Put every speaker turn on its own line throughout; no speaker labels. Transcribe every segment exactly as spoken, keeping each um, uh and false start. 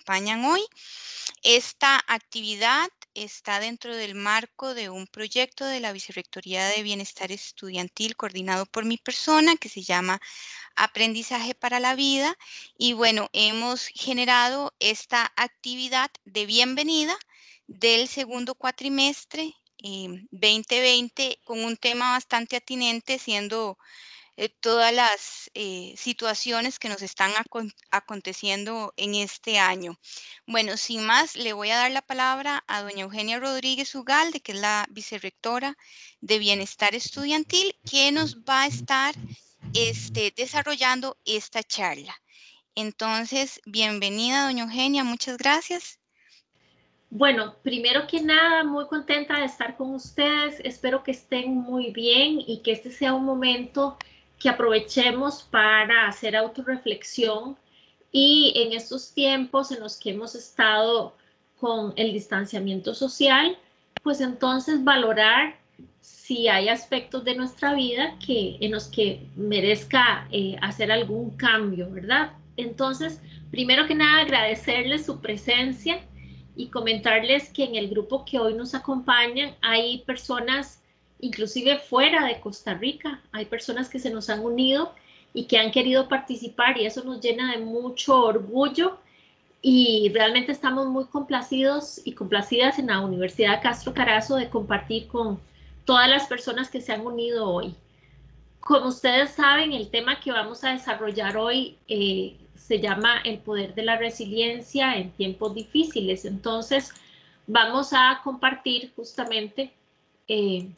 acompañan hoy. Esta actividad está dentro del marco de un proyecto de la Vicerrectoría de Bienestar Estudiantil coordinado por mi persona que se llama Aprendizaje para la Vida. Y bueno, hemos generado esta actividad de bienvenida del segundo cuatrimestre eh, veinte veinte con un tema bastante atinente, siendo eh, todas las eh, situaciones que nos están acon- aconteciendo en este año. Bueno, sin más, le voy a dar la palabra a doña Eugenia Rodríguez Ugalde, que es la vicerrectora de Bienestar Estudiantil, que nos va a estar este, desarrollando esta charla. Entonces, bienvenida, doña Eugenia, muchas gracias.
Bueno, primero que nada, muy contenta de estar con ustedes. Espero que estén muy bien y que este sea un momento que aprovechemos para hacer autorreflexión y en estos tiempos en los que hemos estado con el distanciamiento social, pues entonces valorar si hay aspectos de nuestra vida que, en los que merezca eh, hacer algún cambio, ¿verdad? Entonces, primero que nada, agradecerles su presencia y comentarles que en el grupo que hoy nos acompañan hay personas inclusive fuera de Costa Rica, hay personas que se nos han unido y que han querido participar y eso nos llena de mucho orgullo y realmente estamos muy complacidos y complacidas en la Universidad Castro Carazo de compartir con todas las personas que se han unido hoy. Como ustedes saben, el tema que vamos a desarrollar hoy eh, se llama el poder de la resiliencia en tiempos difíciles. Entonces, vamos a compartir justamente, eh,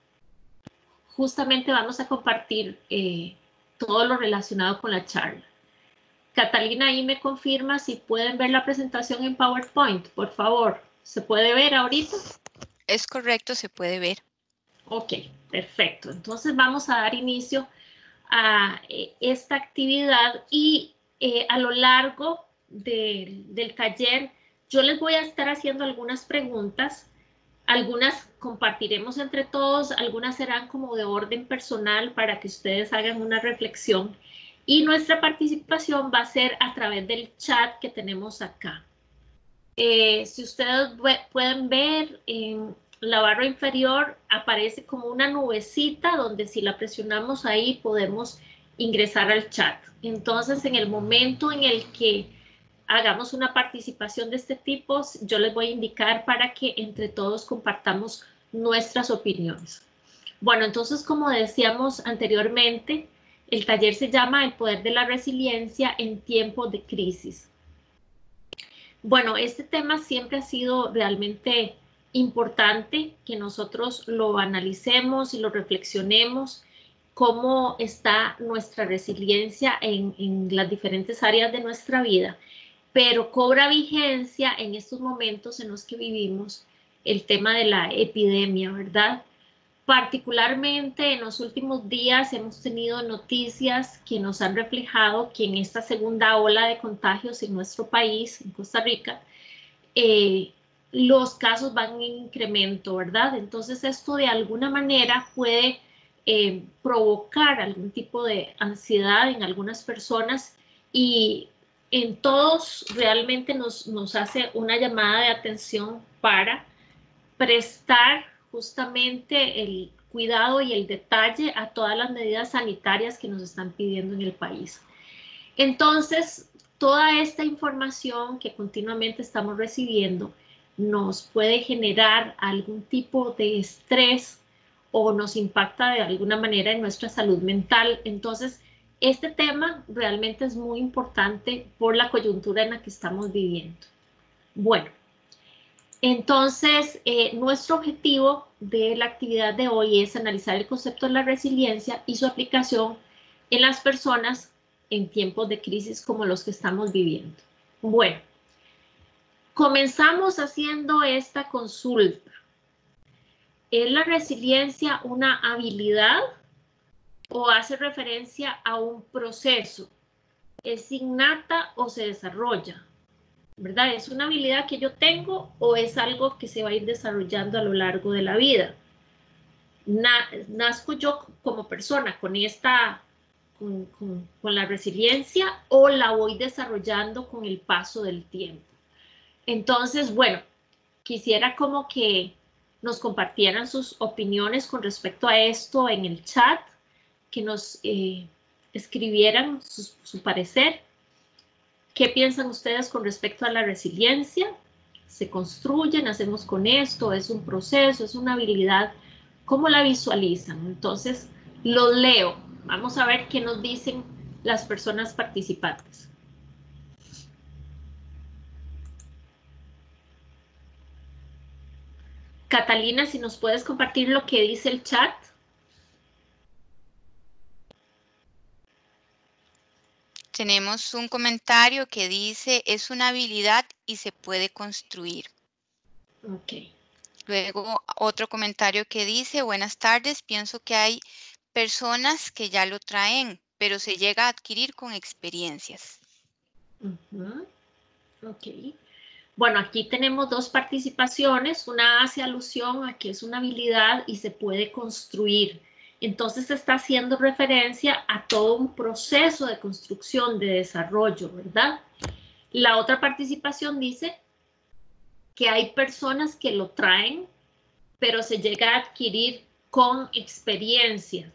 justamente vamos a compartir eh, todo lo relacionado con la charla. Catalina, ahí me confirma si pueden ver la presentación en PowerPoint, por favor. ¿Se puede ver ahorita?
Es correcto, se puede ver.
Ok, perfecto. Entonces vamos a dar inicio a eh, esta actividad y eh, a lo largo de, del taller yo les voy a estar haciendo algunas preguntas, algunas compartiremos entre todos, algunas serán como de orden personal para que ustedes hagan una reflexión y nuestra participación va a ser a través del chat que tenemos acá. Eh, si ustedes pueden ver en la barra inferior aparece como una nubecita donde si la presionamos ahí podemos ingresar al chat. Entonces en el momento en el que hagamos una participación de este tipo, yo les voy a indicar para que entre todos compartamos nuestras opiniones. Bueno, entonces como decíamos anteriormente, el taller se llama El poder de la resiliencia en tiempos de crisis. Bueno, este tema siempre ha sido realmente importante que nosotros lo analicemos y lo reflexionemos, cómo está nuestra resiliencia en, en las diferentes áreas de nuestra vida, pero cobra vigencia en estos momentos en los que vivimos el tema de la epidemia, ¿verdad? Particularmente en los últimos días hemos tenido noticias que nos han reflejado que en esta segunda ola de contagios en nuestro país, en Costa Rica, eh, los casos van en incremento, ¿verdad? Entonces esto de alguna manera puede eh, provocar algún tipo de ansiedad en algunas personas y en todos realmente nos, nos hace una llamada de atención para prestar justamente el cuidado y el detalle a todas las medidas sanitarias que nos están pidiendo en el país. Entonces, toda esta información que continuamente estamos recibiendo nos puede generar algún tipo de estrés o nos impacta de alguna manera en nuestra salud mental. Entonces, este tema realmente es muy importante por la coyuntura en la que estamos viviendo. Bueno, entonces, eh, nuestro objetivo de la actividad de hoy es analizar el concepto de la resiliencia y su aplicación en las personas en tiempos de crisis como los que estamos viviendo. Bueno, comenzamos haciendo esta consulta. ¿Es la resiliencia una habilidad o hace referencia a un proceso? ¿Es innata o se desarrolla? ¿Verdad? ¿Es una habilidad que yo tengo o es algo que se va a ir desarrollando a lo largo de la vida? Na, ¿Nazco yo como persona con esta, con, con, con la resiliencia o la voy desarrollando con el paso del tiempo? Entonces, bueno, quisiera como que nos compartieran sus opiniones con respecto a esto en el chat, que nos eh, escribieran su, su parecer. ¿Qué piensan ustedes con respecto a la resiliencia? ¿Se construye? ¿Nacemos con esto? ¿Es un proceso? ¿Es una habilidad? ¿Cómo la visualizan? Entonces, los leo. Vamos a ver qué nos dicen las personas participantes. Catalina, si nos puedes compartir lo que dice el chat.
Tenemos un comentario que dice, es una habilidad y se puede construir.
Ok.
Luego otro comentario que dice, buenas tardes, pienso que hay personas que ya lo traen, pero se llega a adquirir con experiencias.
Uh-huh. Ok. Bueno, aquí tenemos dos participaciones. Una hace alusión a que es una habilidad y se puede construir. Entonces está haciendo referencia a todo un proceso de construcción, de desarrollo, ¿verdad? La otra participación dice que hay personas que lo traen, pero se llega a adquirir con experiencia,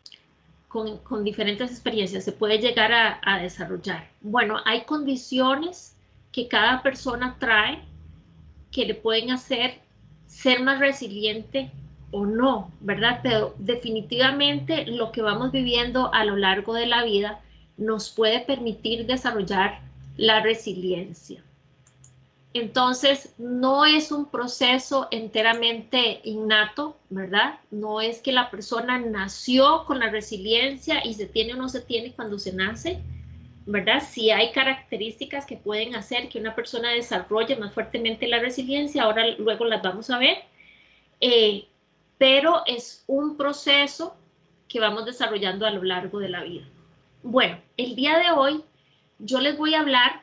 con, con diferentes experiencias, se puede llegar a, a desarrollar. Bueno, hay condiciones que cada persona trae que le pueden hacer ser más resiliente o no, ¿verdad? Pero definitivamente lo que vamos viviendo a lo largo de la vida nos puede permitir desarrollar la resiliencia. Entonces, no es un proceso enteramente innato, ¿verdad? No es que la persona nació con la resiliencia y se tiene o no se tiene cuando se nace, ¿verdad? Sí hay características que pueden hacer que una persona desarrolle más fuertemente la resiliencia, ahora luego las vamos a ver, eh, pero es un proceso que vamos desarrollando a lo largo de la vida. Bueno, el día de hoy yo les voy a hablar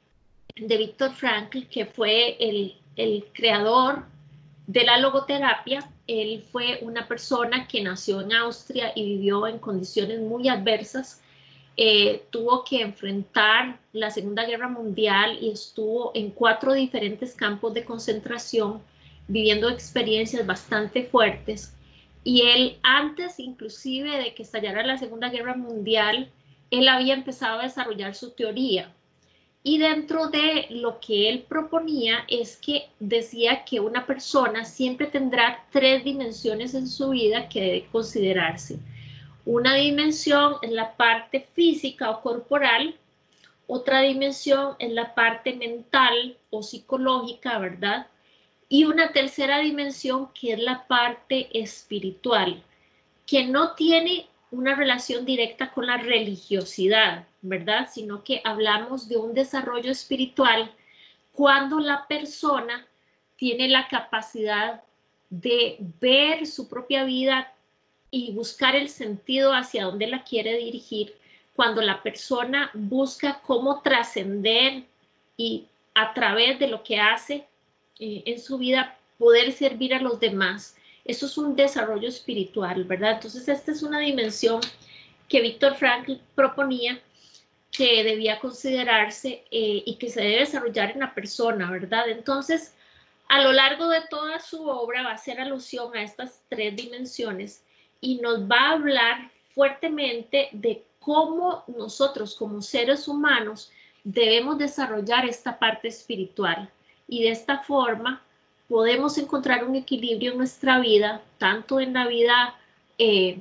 de Viktor Frankl, que fue el, el creador de la logoterapia. Él fue una persona que nació en Austria y vivió en condiciones muy adversas. Eh, tuvo que enfrentar la Segunda Guerra Mundial y estuvo en cuatro diferentes campos de concentración, viviendo experiencias bastante fuertes. Y él, antes inclusive de que estallara la Segunda Guerra Mundial, él había empezado a desarrollar su teoría. Y dentro de lo que él proponía es que decía que una persona siempre tendrá tres dimensiones en su vida que debe considerarse. Una dimensión es la parte física o corporal, otra dimensión es la parte mental o psicológica, ¿verdad? Y una tercera dimensión que es la parte espiritual, que no tiene una relación directa con la religiosidad, ¿verdad? Sino que hablamos de un desarrollo espiritual cuando la persona tiene la capacidad de ver su propia vida y buscar el sentido hacia dónde la quiere dirigir, cuando la persona busca cómo trascender y a través de lo que hace eh, en su vida poder servir a los demás. Eso es un desarrollo espiritual, ¿verdad? Entonces esta es una dimensión que Viktor Frankl proponía que debía considerarse eh, y que se debe desarrollar en la persona, ¿verdad? Entonces, a lo largo de toda su obra va a hacer alusión a estas tres dimensiones y nos va a hablar fuertemente de cómo nosotros como seres humanos debemos desarrollar esta parte espiritual y de esta forma podemos encontrar un equilibrio en nuestra vida, tanto en la vida eh,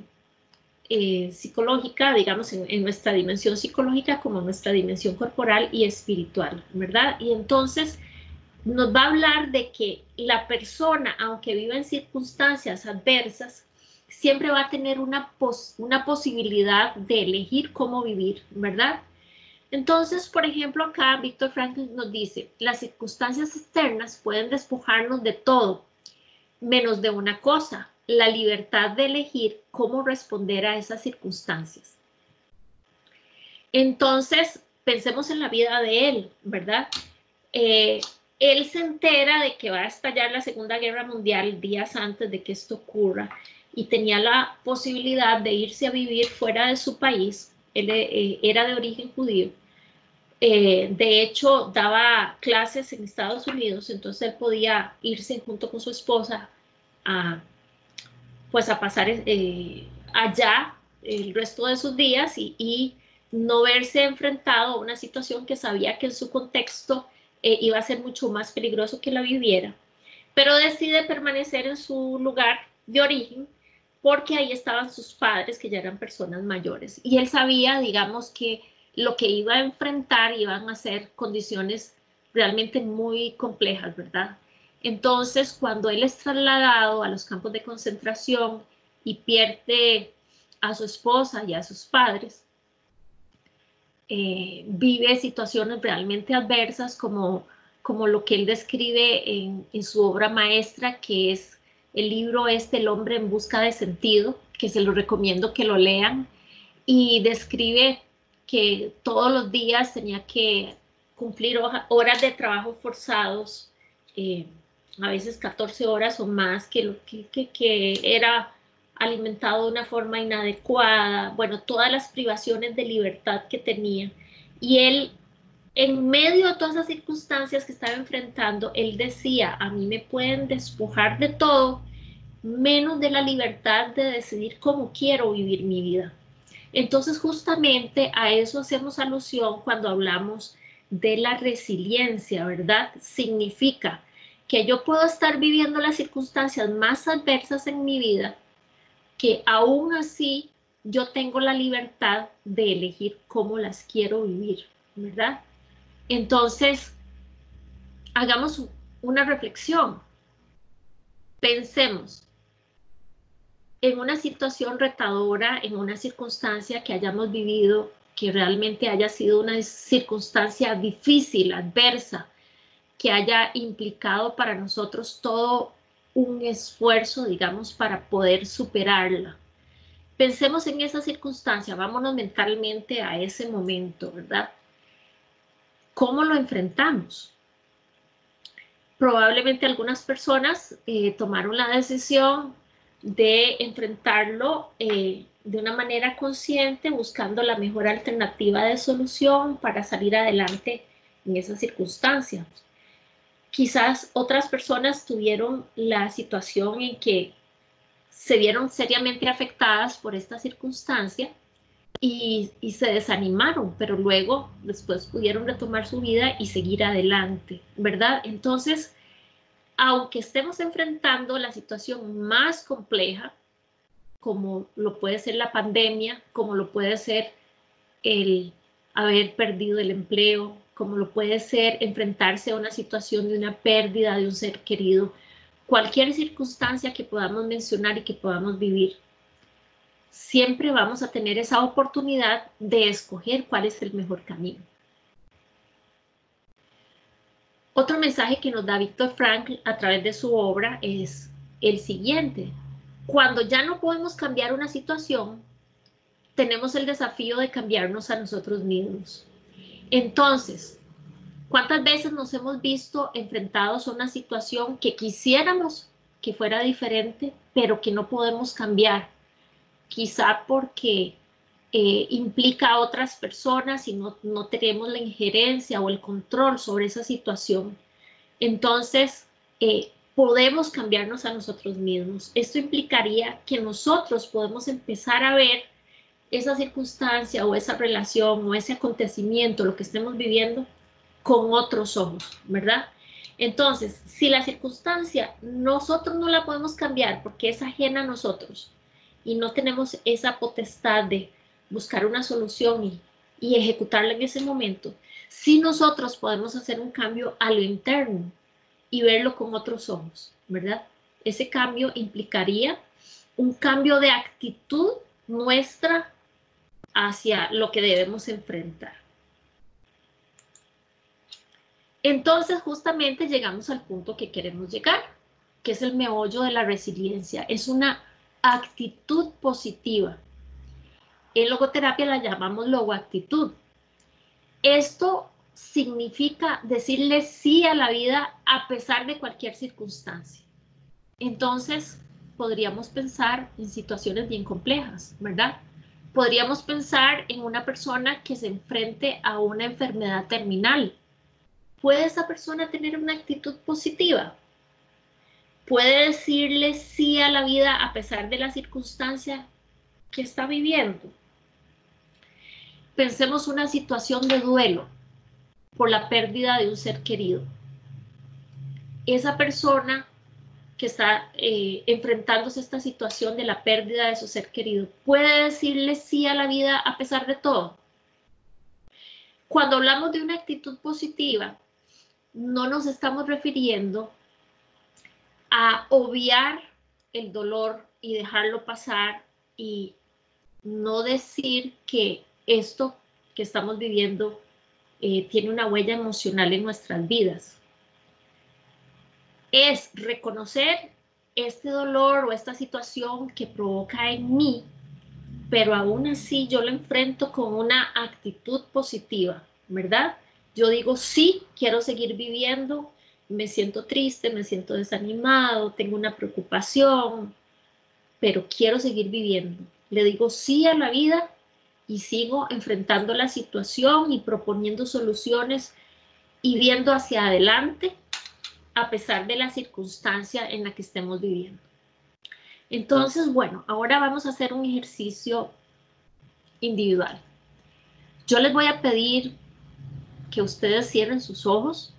eh, psicológica, digamos, en, en nuestra dimensión psicológica como en nuestra dimensión corporal y espiritual, ¿verdad? Y entonces nos va a hablar de que la persona, aunque viva en circunstancias adversas, siempre va a tener una, pos una posibilidad de elegir cómo vivir, ¿verdad? Entonces, por ejemplo, acá Viktor Frankl nos dice, las circunstancias externas pueden despojarnos de todo, menos de una cosa, la libertad de elegir cómo responder a esas circunstancias. Entonces, pensemos en la vida de él, ¿verdad? Eh, él se entera de que va a estallar la Segunda Guerra Mundial días antes de que esto ocurra y tenía la posibilidad de irse a vivir fuera de su país. Él eh, era de origen judío. Eh, de hecho, daba clases en Estados Unidos, entonces él podía irse junto con su esposa a, pues a pasar eh, allá el resto de sus días y, y no verse enfrentado a una situación que sabía que en su contexto eh, iba a ser mucho más peligroso que la viviera. Pero decide permanecer en su lugar de origen porque ahí estaban sus padres, que ya eran personas mayores. Y él sabía, digamos, que lo que iba a enfrentar iban a ser condiciones realmente muy complejas, ¿verdad? Entonces, cuando él es trasladado a los campos de concentración y pierde a su esposa y a sus padres, eh, vive situaciones realmente adversas como, como lo que él describe en, en su obra maestra, que es el libro este, El hombre en busca de sentido, que se lo recomiendo que lo lean, y describe que todos los días tenía que cumplir horas de trabajo forzados, eh, a veces catorce horas o más, que, que, que, que era alimentado de una forma inadecuada, bueno, todas las privaciones de libertad que tenía. Y él, en medio de todas esas circunstancias que estaba enfrentando, él decía, a mí me pueden despojar de todo, menos de la libertad de decidir cómo quiero vivir mi vida. Entonces, justamente a eso hacemos alusión cuando hablamos de la resiliencia, ¿verdad? Significa que yo puedo estar viviendo las circunstancias más adversas en mi vida, que aún así yo tengo la libertad de elegir cómo las quiero vivir, ¿verdad? Entonces, hagamos una reflexión. Pensemos en una situación retadora, en una circunstancia que hayamos vivido, que realmente haya sido una circunstancia difícil, adversa, que haya implicado para nosotros todo un esfuerzo, digamos, para poder superarla. Pensemos en esa circunstancia, vámonos mentalmente a ese momento, ¿verdad? ¿Cómo lo enfrentamos? Probablemente algunas personas eh, tomaron la decisión de enfrentarlo eh, de una manera consciente, buscando la mejor alternativa de solución para salir adelante en esa circunstancia. Quizás otras personas tuvieron la situación en que se vieron seriamente afectadas por esta circunstancia y, y se desanimaron, pero luego después pudieron retomar su vida y seguir adelante, ¿verdad? Entonces, aunque estemos enfrentando la situación más compleja, como lo puede ser la pandemia, como lo puede ser el haber perdido el empleo, como lo puede ser enfrentarse a una situación de una pérdida de un ser querido, cualquier circunstancia que podamos mencionar y que podamos vivir, siempre vamos a tener esa oportunidad de escoger cuál es el mejor camino. Otro mensaje que nos da Viktor Frankl a través de su obra es el siguiente: cuando ya no podemos cambiar una situación, tenemos el desafío de cambiarnos a nosotros mismos. Entonces, ¿cuántas veces nos hemos visto enfrentados a una situación que quisiéramos que fuera diferente, pero que no podemos cambiar? Quizá porque eh, implica a otras personas y no, no tenemos la injerencia o el control sobre esa situación. Entonces, eh, podemos cambiarnos a nosotros mismos. Esto implicaría que nosotros podemos empezar a ver esa circunstancia o esa relación o ese acontecimiento, lo que estemos viviendo, con otros ojos, ¿verdad? Entonces, si la circunstancia nosotros no la podemos cambiar porque es ajena a nosotros y no tenemos esa potestad de buscar una solución y, y ejecutarla en ese momento, sí nosotros podemos hacer un cambio a lo interno y verlo con otros ojos, ¿verdad? Ese cambio implicaría un cambio de actitud nuestra hacia lo que debemos enfrentar. Entonces, justamente llegamos al punto que queremos llegar, que es el meollo de la resiliencia. Es una actitud positiva. En logoterapia la llamamos logoactitud. Esto significa decirle sí a la vida a pesar de cualquier circunstancia. Entonces, podríamos pensar en situaciones bien complejas, ¿verdad? podríamos pensar en una persona que se enfrente a una enfermedad terminal. ¿Puede esa persona tener una actitud positiva? ¿Puede decirle sí a la vida a pesar de la circunstancia que está viviendo? Pensemos una situación de duelo por la pérdida de un ser querido. Esa persona que está eh, enfrentándose a esta situación de la pérdida de su ser querido, ¿puede decirle sí a la vida a pesar de todo? Cuando hablamos de una actitud positiva, no nos estamos refiriendo a obviar el dolor y dejarlo pasar y no decir que esto que estamos viviendo eh, tiene una huella emocional en nuestras vidas. Es reconocer este dolor o esta situación que provoca en mí, pero aún así yo lo enfrento con una actitud positiva, ¿verdad? Yo digo, sí, quiero seguir viviendo, me siento triste, me siento desanimado, tengo una preocupación, pero quiero seguir viviendo. Le digo sí a la vida y sigo enfrentando la situación y proponiendo soluciones y viendo hacia adelante a pesar de la circunstancia en la que estemos viviendo. Entonces, bueno, ahora vamos a hacer un ejercicio individual. Yo les voy a pedir que ustedes cierren sus ojos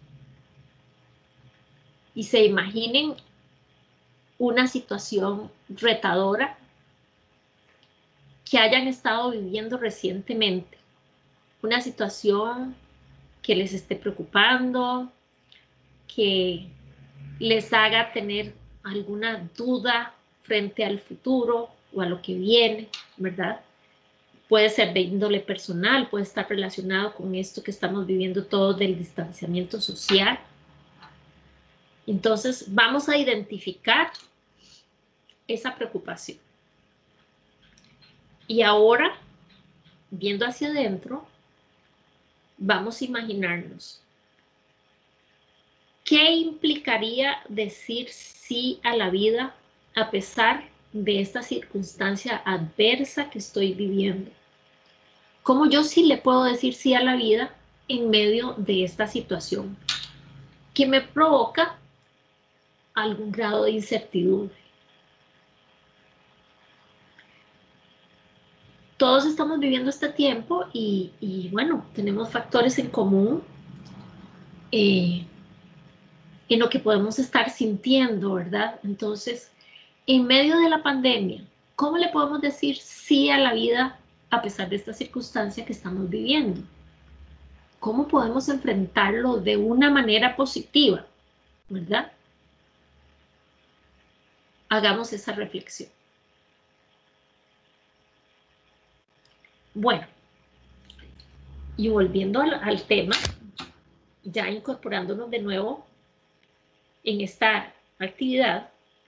y se imaginen una situación retadora que hayan estado viviendo recientemente. Una situación que les esté preocupando, que les haga tener alguna duda frente al futuro o a lo que viene, ¿verdad? Puede ser de índole personal, puede estar relacionado con esto que estamos viviendo todos del distanciamiento social. Entonces, vamos a identificar esa preocupación. Y ahora, viendo hacia adentro, vamos a imaginarnos qué implicaría decir sí a la vida a pesar de esta circunstancia adversa que estoy viviendo. ¿Cómo yo sí le puedo decir sí a la vida en medio de esta situación que me provoca algún grado de incertidumbre? Todos estamos viviendo este tiempo y, y bueno, tenemos factores en común eh, en lo que podemos estar sintiendo, ¿verdad? Entonces, en medio de la pandemia, ¿cómo le podemos decir sí a la vida a pesar de esta circunstancia que estamos viviendo? ¿Cómo podemos enfrentarlo de una manera positiva, ¿verdad? Hagamos esa reflexión. Bueno, y volviendo al, al tema, ya incorporándonos de nuevo en esta actividad,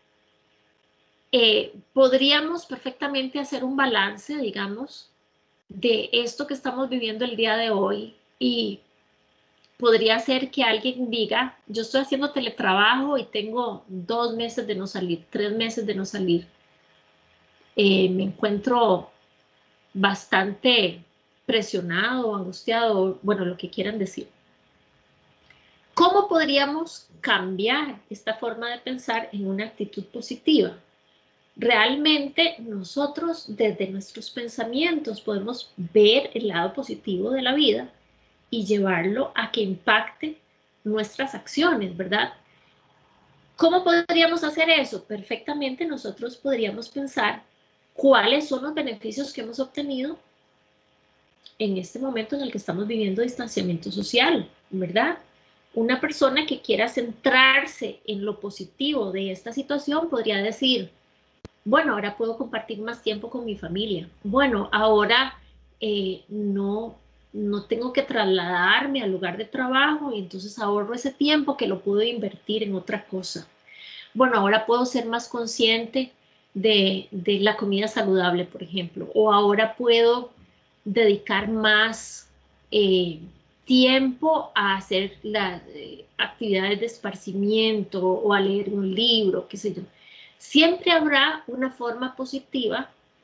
eh, podríamos perfectamente hacer un balance, digamos, de esto que estamos viviendo el día de hoy y podría ser que alguien diga, yo estoy haciendo teletrabajo y tengo dos meses de no salir, tres meses de no salir. Eh, me encuentro bastante presionado, angustiado, bueno, lo que quieran decir. ¿Cómo podríamos cambiar esta forma de pensar en una actitud positiva? Realmente nosotros desde nuestros pensamientos podemos ver el lado positivo de la vida y llevarlo a que impacte nuestras acciones, ¿verdad? ¿Cómo podríamos hacer eso? Perfectamente nosotros podríamos pensar cuáles son los beneficios que hemos obtenido en este momento en el que estamos viviendo distanciamiento social, ¿verdad? Una persona que quiera centrarse en lo positivo de esta situación podría decir, bueno, ahora puedo compartir más tiempo con mi familia. Bueno, ahora eh, no, no tengo que trasladarme al lugar de trabajo y entonces ahorro ese tiempo que lo puedo invertir en otra cosa. Bueno, ahora puedo ser más consciente de, de la comida saludable, por ejemplo, o ahora puedo dedicar más eh, tiempo a hacer las eh, actividades de esparcimiento o a leer un libro, qué sé yo. Siempre habrá una forma positiva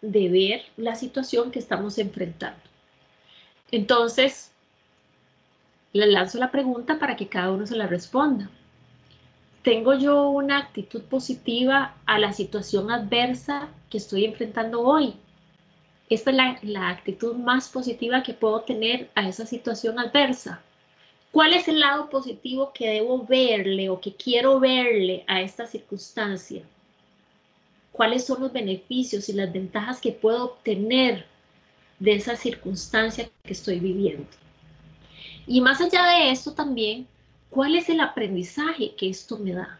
de ver la situación que estamos enfrentando. Entonces, les lanzo la pregunta para que cada uno se la responda. ¿Tengo yo una actitud positiva a la situación adversa que estoy enfrentando hoy? Esta es la, la actitud más positiva que puedo tener a esa situación adversa. ¿Cuál es el lado positivo que debo verle o que quiero verle a esta circunstancia? ¿Cuáles son los beneficios y las ventajas que puedo obtener de esa circunstancia que estoy viviendo? Y más allá de esto también, ¿cuál es el aprendizaje que esto me da?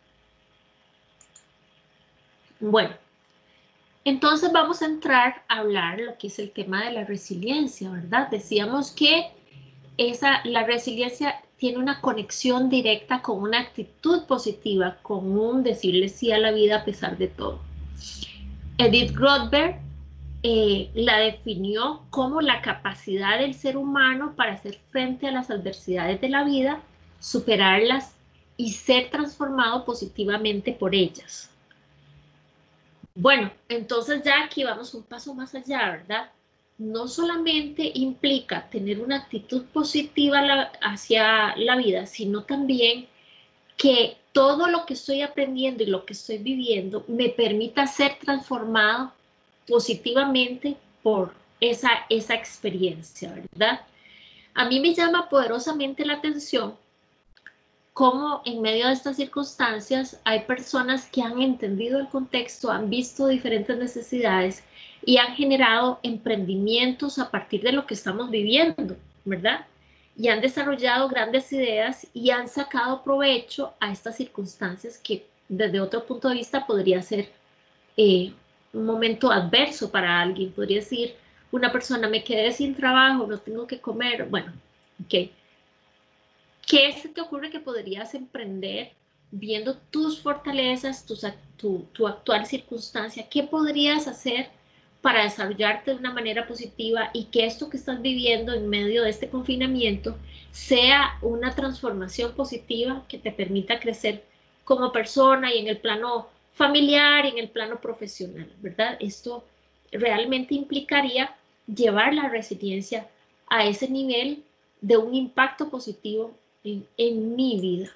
Bueno, entonces vamos a entrar a hablar lo que es el tema de la resiliencia, ¿verdad? Decíamos que esa, la resiliencia tiene una conexión directa con una actitud positiva, con un decirle sí a la vida a pesar de todo. Edith Grothberg eh, la definió como la capacidad del ser humano para hacer frente a las adversidades de la vida, superarlas y ser transformado positivamente por ellas. Bueno, entonces ya aquí vamos un paso más allá, ¿verdad? No solamente implica tener una actitud positiva la, hacia la vida, sino también que todo lo que estoy aprendiendo y lo que estoy viviendo me permita ser transformado positivamente por esa, esa experiencia, ¿verdad? A mí me llama poderosamente la atención cómo en medio de estas circunstancias hay personas que han entendido el contexto, han visto diferentes necesidades y han generado emprendimientos a partir de lo que estamos viviendo, ¿verdad? Y han desarrollado grandes ideas y han sacado provecho a estas circunstancias que desde otro punto de vista podría ser eh, un momento adverso para alguien. Podría decir, una persona, me quedé sin trabajo, no tengo que comer, bueno, ok. ¿Qué se te ocurre que podrías emprender viendo tus fortalezas, tus, tu, tu actual circunstancia? ¿Qué podrías hacer para desarrollarte de una manera positiva y que esto que estás viviendo en medio de este confinamiento sea una transformación positiva que te permita crecer como persona y en el plano familiar y en el plano profesional, ¿verdad? Esto realmente implicaría llevar la resiliencia a ese nivel de un impacto positivo en, en mi vida.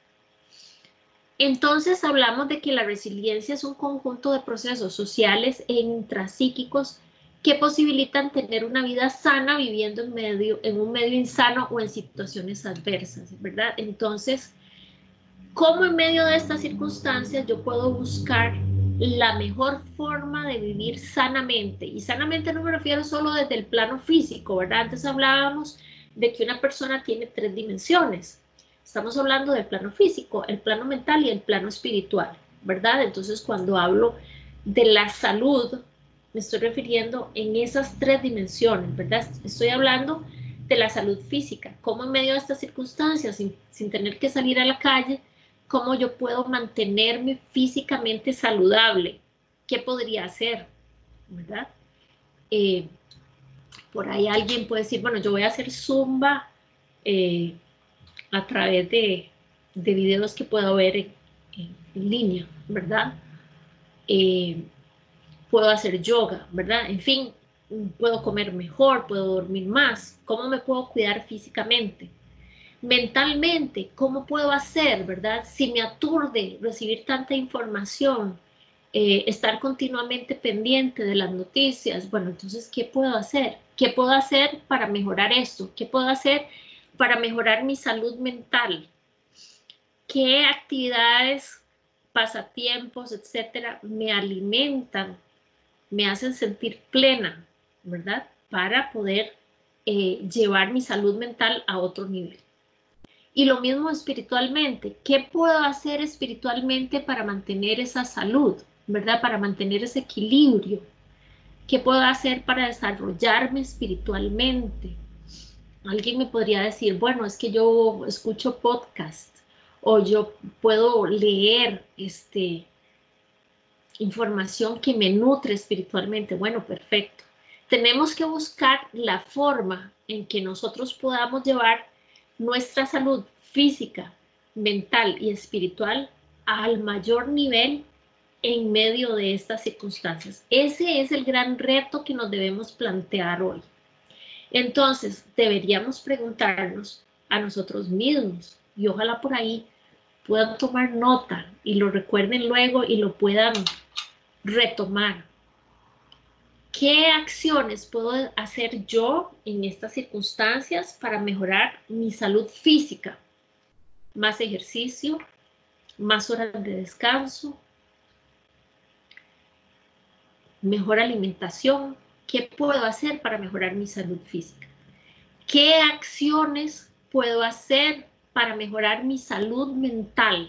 Entonces hablamos de que la resiliencia es un conjunto de procesos sociales e intrapsíquicos que posibilitan tener una vida sana viviendo en, medio, en un medio insano o en situaciones adversas, ¿verdad? Entonces, ¿cómo en medio de estas circunstancias yo puedo buscar la mejor forma de vivir sanamente? Y sanamente no me refiero solo desde el plano físico, ¿verdad? Antes hablábamos de que una persona tiene tres dimensiones. Estamos hablando del plano físico, el plano mental y el plano espiritual, ¿verdad? Entonces, cuando hablo de la salud, me estoy refiriendo en esas tres dimensiones, ¿verdad? Estoy hablando de la salud física, cómo en medio de estas circunstancias, sin, sin tener que salir a la calle, cómo yo puedo mantenerme físicamente saludable, qué podría hacer, ¿verdad? Eh, por ahí alguien puede decir, bueno, yo voy a hacer zumba eh, a través de, de videos que puedo ver en, en línea, ¿verdad? Eh, puedo hacer yoga, ¿verdad? En fin, puedo comer mejor, puedo dormir más. ¿Cómo me puedo cuidar físicamente? Mentalmente, ¿cómo puedo hacer, verdad? Si me aturde recibir tanta información, eh, estar continuamente pendiente de las noticias, bueno, entonces, ¿qué puedo hacer? ¿Qué puedo hacer para mejorar esto? ¿Qué puedo hacer para mejorar mi salud mental? ¿Qué actividades, pasatiempos, etcétera, me alimentan, me hacen sentir plena, ¿verdad? Para poder eh, llevar mi salud mental a otro nivel. Y lo mismo espiritualmente. ¿Qué puedo hacer espiritualmente para mantener esa salud, verdad? Para mantener ese equilibrio. ¿Qué puedo hacer para desarrollarme espiritualmente? Alguien me podría decir, bueno, es que yo escucho podcast o yo puedo leer este, información que me nutre espiritualmente. Bueno, perfecto. Tenemos que buscar la forma en que nosotros podamos llevar nuestra salud física, mental y espiritual al mayor nivel en medio de estas circunstancias? Ese es el gran reto que nos debemos plantear hoy. Entonces, deberíamos preguntarnos a nosotros mismos, y ojalá por ahí puedan tomar nota y lo recuerden luego y lo puedan retomar. ¿Qué acciones puedo hacer yo en estas circunstancias para mejorar mi salud física? Más ejercicio, más horas de descanso, mejor alimentación. ¿Qué puedo hacer para mejorar mi salud física? ¿Qué acciones puedo hacer para mejorar mi salud mental?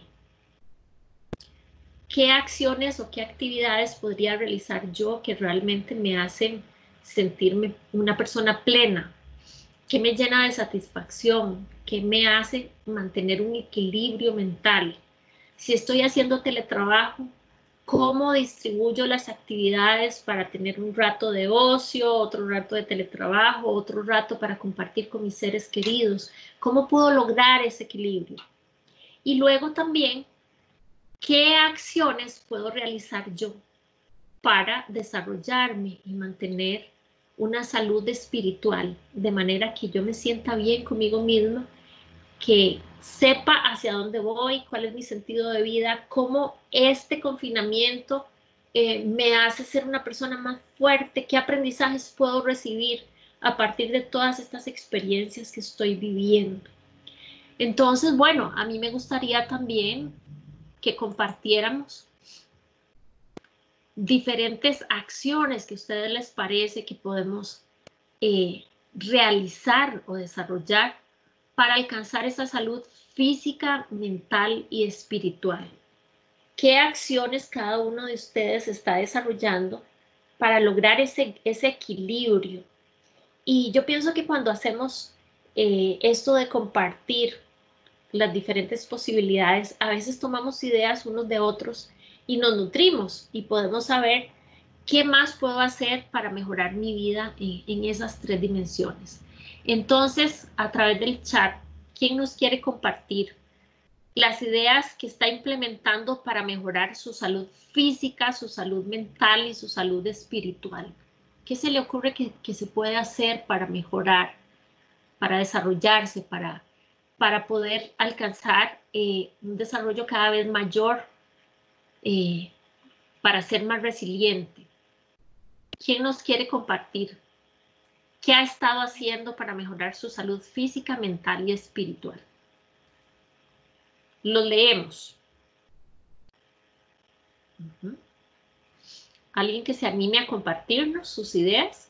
¿Qué acciones o qué actividades podría realizar yo que realmente me hacen sentirme una persona plena? ¿Qué me llena de satisfacción? ¿Qué me hace mantener un equilibrio mental? Si estoy haciendo teletrabajo, ¿cómo distribuyo las actividades para tener un rato de ocio, otro rato de teletrabajo, otro rato para compartir con mis seres queridos? ¿Cómo puedo lograr ese equilibrio? Y luego también, ¿qué acciones puedo realizar yo para desarrollarme y mantener una salud espiritual, de manera que yo me sienta bien conmigo misma, que sepa hacia dónde voy, cuál es mi sentido de vida, cómo este confinamiento eh, me hace ser una persona más fuerte, qué aprendizajes puedo recibir a partir de todas estas experiencias que estoy viviendo? Entonces, bueno, a mí me gustaría también que compartiéramos diferentes acciones que a ustedes les parece que podemos eh, realizar o desarrollar para alcanzar esa salud física, mental y espiritual. ¿Qué acciones cada uno de ustedes está desarrollando para lograr ese, ese equilibrio? Y yo pienso que cuando hacemos eh, esto de compartir las diferentes posibilidades, a veces tomamos ideas unos de otros y nos nutrimos y podemos saber qué más puedo hacer para mejorar mi vida en, en esas tres dimensiones. Entonces, a través del chat, ¿quién nos quiere compartir las ideas que está implementando para mejorar su salud física, su salud mental y su salud espiritual? ¿Qué se le ocurre que, que se puede hacer para mejorar, para desarrollarse, para, para poder alcanzar eh, un desarrollo cada vez mayor, eh, para ser más resiliente? ¿Quién nos quiere compartir qué ha estado haciendo para mejorar su salud física, mental y espiritual? Lo leemos. Uh-huh. ¿Alguien que se anime a compartirnos sus ideas?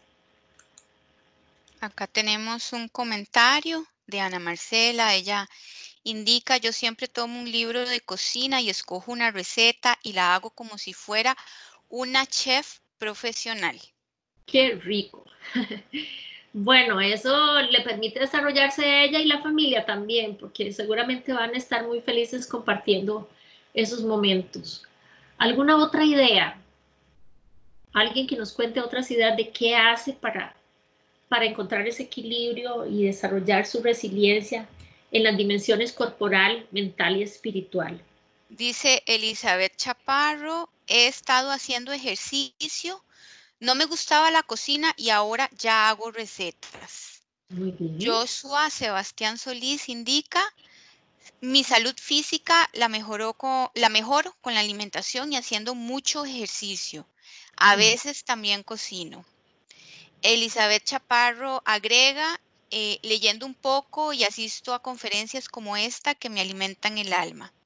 Acá tenemos un comentario de Ana Marcela. Ella indica: yo siempre tomo un libro de cocina y escojo una receta y la hago como si fuera una chef profesional.
¡Qué rico! Bueno, eso le permite desarrollarse a ella y la familia también, porque seguramente van a estar muy felices compartiendo esos momentos. ¿Alguna otra idea? Alguien que nos cuente otras ideas de qué hace para, para encontrar ese equilibrio y desarrollar su resiliencia en las dimensiones corporal, mental y espiritual.
Dice Elizabeth Chaparro: he estado haciendo ejercicio, no me gustaba la cocina y ahora ya hago recetas.
Muy bien.
Joshua Sebastián Solís indica: mi salud física la mejoró con, la mejoro con la alimentación y haciendo mucho ejercicio. A veces también cocino. Elizabeth Chaparro agrega: eh, leyendo un poco y asisto a conferencias como esta que me alimentan el alma.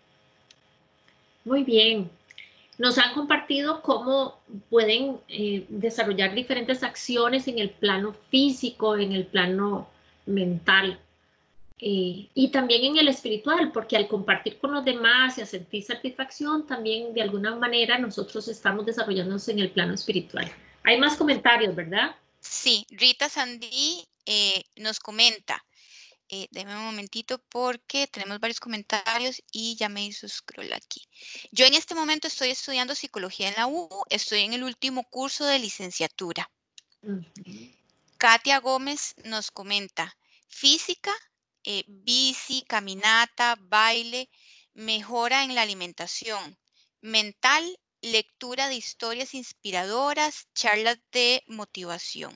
Muy bien. Nos han compartido cómo pueden eh, desarrollar diferentes acciones en el plano físico, en el plano mental eh, y también en el espiritual, porque al compartir con los demás y a sentir satisfacción, también de alguna manera nosotros estamos desarrollándonos en el plano espiritual. Hay más comentarios, ¿verdad?
Sí, Rita Sandí eh, nos comenta. Eh, deme un momentito porque tenemos varios comentarios y ya me hizo scroll aquí. Yo en este momento estoy estudiando psicología en la U, estoy en el último curso de licenciatura.
Uh-huh.
Katia Gómez nos comenta: física, eh, bici, caminata, baile, mejora en la alimentación. Mental, lectura de historias inspiradoras, charlas de motivación.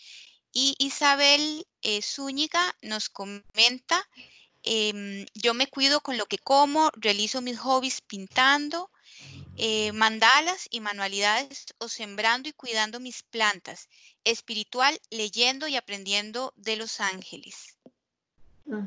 Y Isabel eh, Zúñiga nos comenta, em, yo me cuido con lo que como, realizo mis hobbies pintando, eh, mandalas y manualidades o sembrando y cuidando mis plantas, espiritual, leyendo y aprendiendo de los ángeles.
Ujú.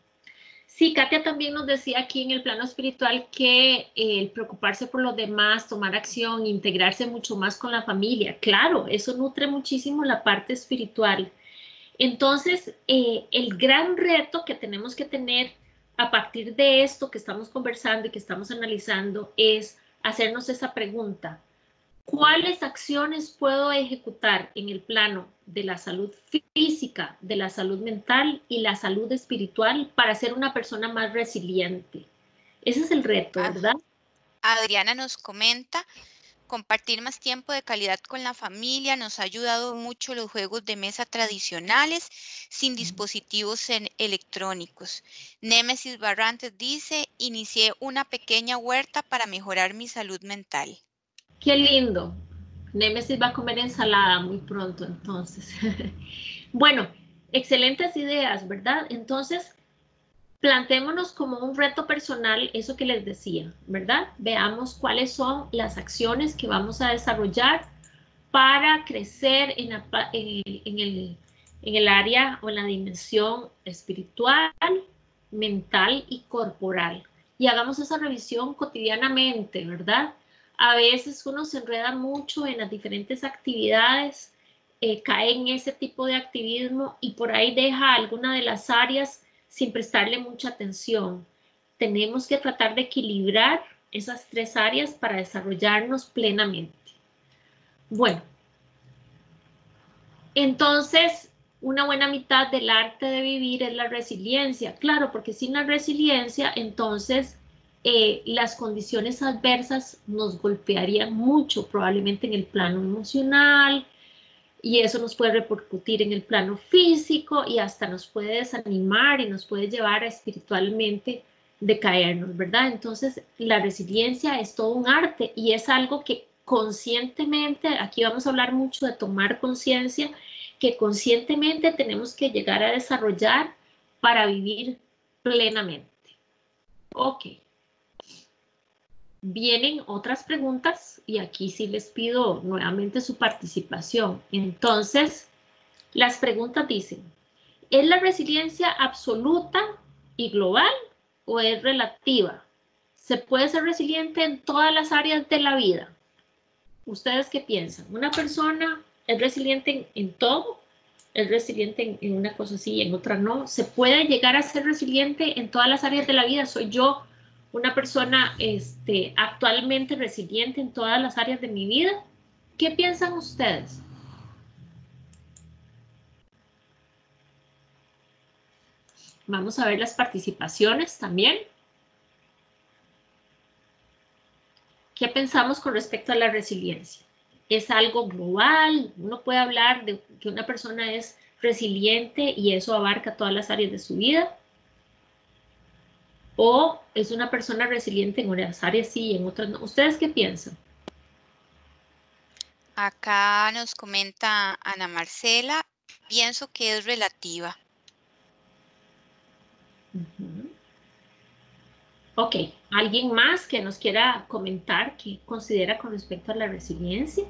Sí, Katia también nos decía aquí en el plano espiritual que eh, el preocuparse por los demás, tomar acción, integrarse mucho más con la familia, claro, eso nutre muchísimo la parte espiritual. Entonces, eh, el gran reto que tenemos que tener a partir de esto que estamos conversando y que estamos analizando es hacernos esa pregunta. ¿Cuáles acciones puedo ejecutar en el plano de la salud física, de la salud mental y la salud espiritual para ser una persona más resiliente? Ese es el reto,
Ah,
¿verdad?
Adriana nos comenta, compartir más tiempo de calidad con la familia nos ha ayudado mucho los juegos de mesa tradicionales sin dispositivos en- electrónicos. Némesis Barrantes dice, inicié una pequeña huerta para mejorar mi salud mental.
Qué lindo. Némesis va a comer ensalada muy pronto, entonces. Bueno, excelentes ideas, ¿verdad? Entonces, plantémonos como un reto personal eso que les decía, ¿verdad? Veamos cuáles son las acciones que vamos a desarrollar para crecer en, la, en, en, el, en el área o en la dimensión espiritual, mental y corporal. Y hagamos esa revisión cotidianamente, ¿verdad? A veces uno se enreda mucho en las diferentes actividades, eh, cae en ese tipo de activismo y por ahí deja alguna de las áreas sin prestarle mucha atención. Tenemos que tratar de equilibrar esas tres áreas para desarrollarnos plenamente. Bueno, entonces una buena mitad del arte de vivir es la resiliencia. Claro, porque sin la resiliencia, entonces eh, las condiciones adversas nos golpearían mucho, probablemente en el plano emocional, y eso nos puede repercutir en el plano físico y hasta nos puede desanimar y nos puede llevar a espiritualmente decaernos, ¿verdad? Entonces, la resiliencia es todo un arte y es algo que conscientemente, aquí vamos a hablar mucho de tomar conciencia, que conscientemente tenemos que llegar a desarrollar para vivir plenamente. Ok. Vienen otras preguntas y aquí sí les pido nuevamente su participación. Entonces, las preguntas dicen, ¿es la resiliencia absoluta y global o es relativa? ¿Se puede ser resiliente en todas las áreas de la vida? ¿Ustedes qué piensan? ¿Una persona es resiliente en, en todo? ¿Es resiliente en, en una cosa sí y en otra no? ¿Se puede llegar a ser resiliente en todas las áreas de la vida? ¿Soy yo una persona este, actualmente resiliente en todas las áreas de mi vida? ¿Qué piensan ustedes? Vamos a ver las participaciones también. ¿Qué pensamos con respecto a la resiliencia? ¿Es algo global? ¿Uno puede hablar de que una persona es resiliente y eso abarca todas las áreas de su vida? ¿O es una persona resiliente en unas áreas sí y en otras no? ¿Ustedes qué piensan?
Acá nos comenta Ana Marcela, pienso que es relativa.
Uh-huh. Ok, ¿alguien más que nos quiera comentar qué considera con respecto a la resiliencia?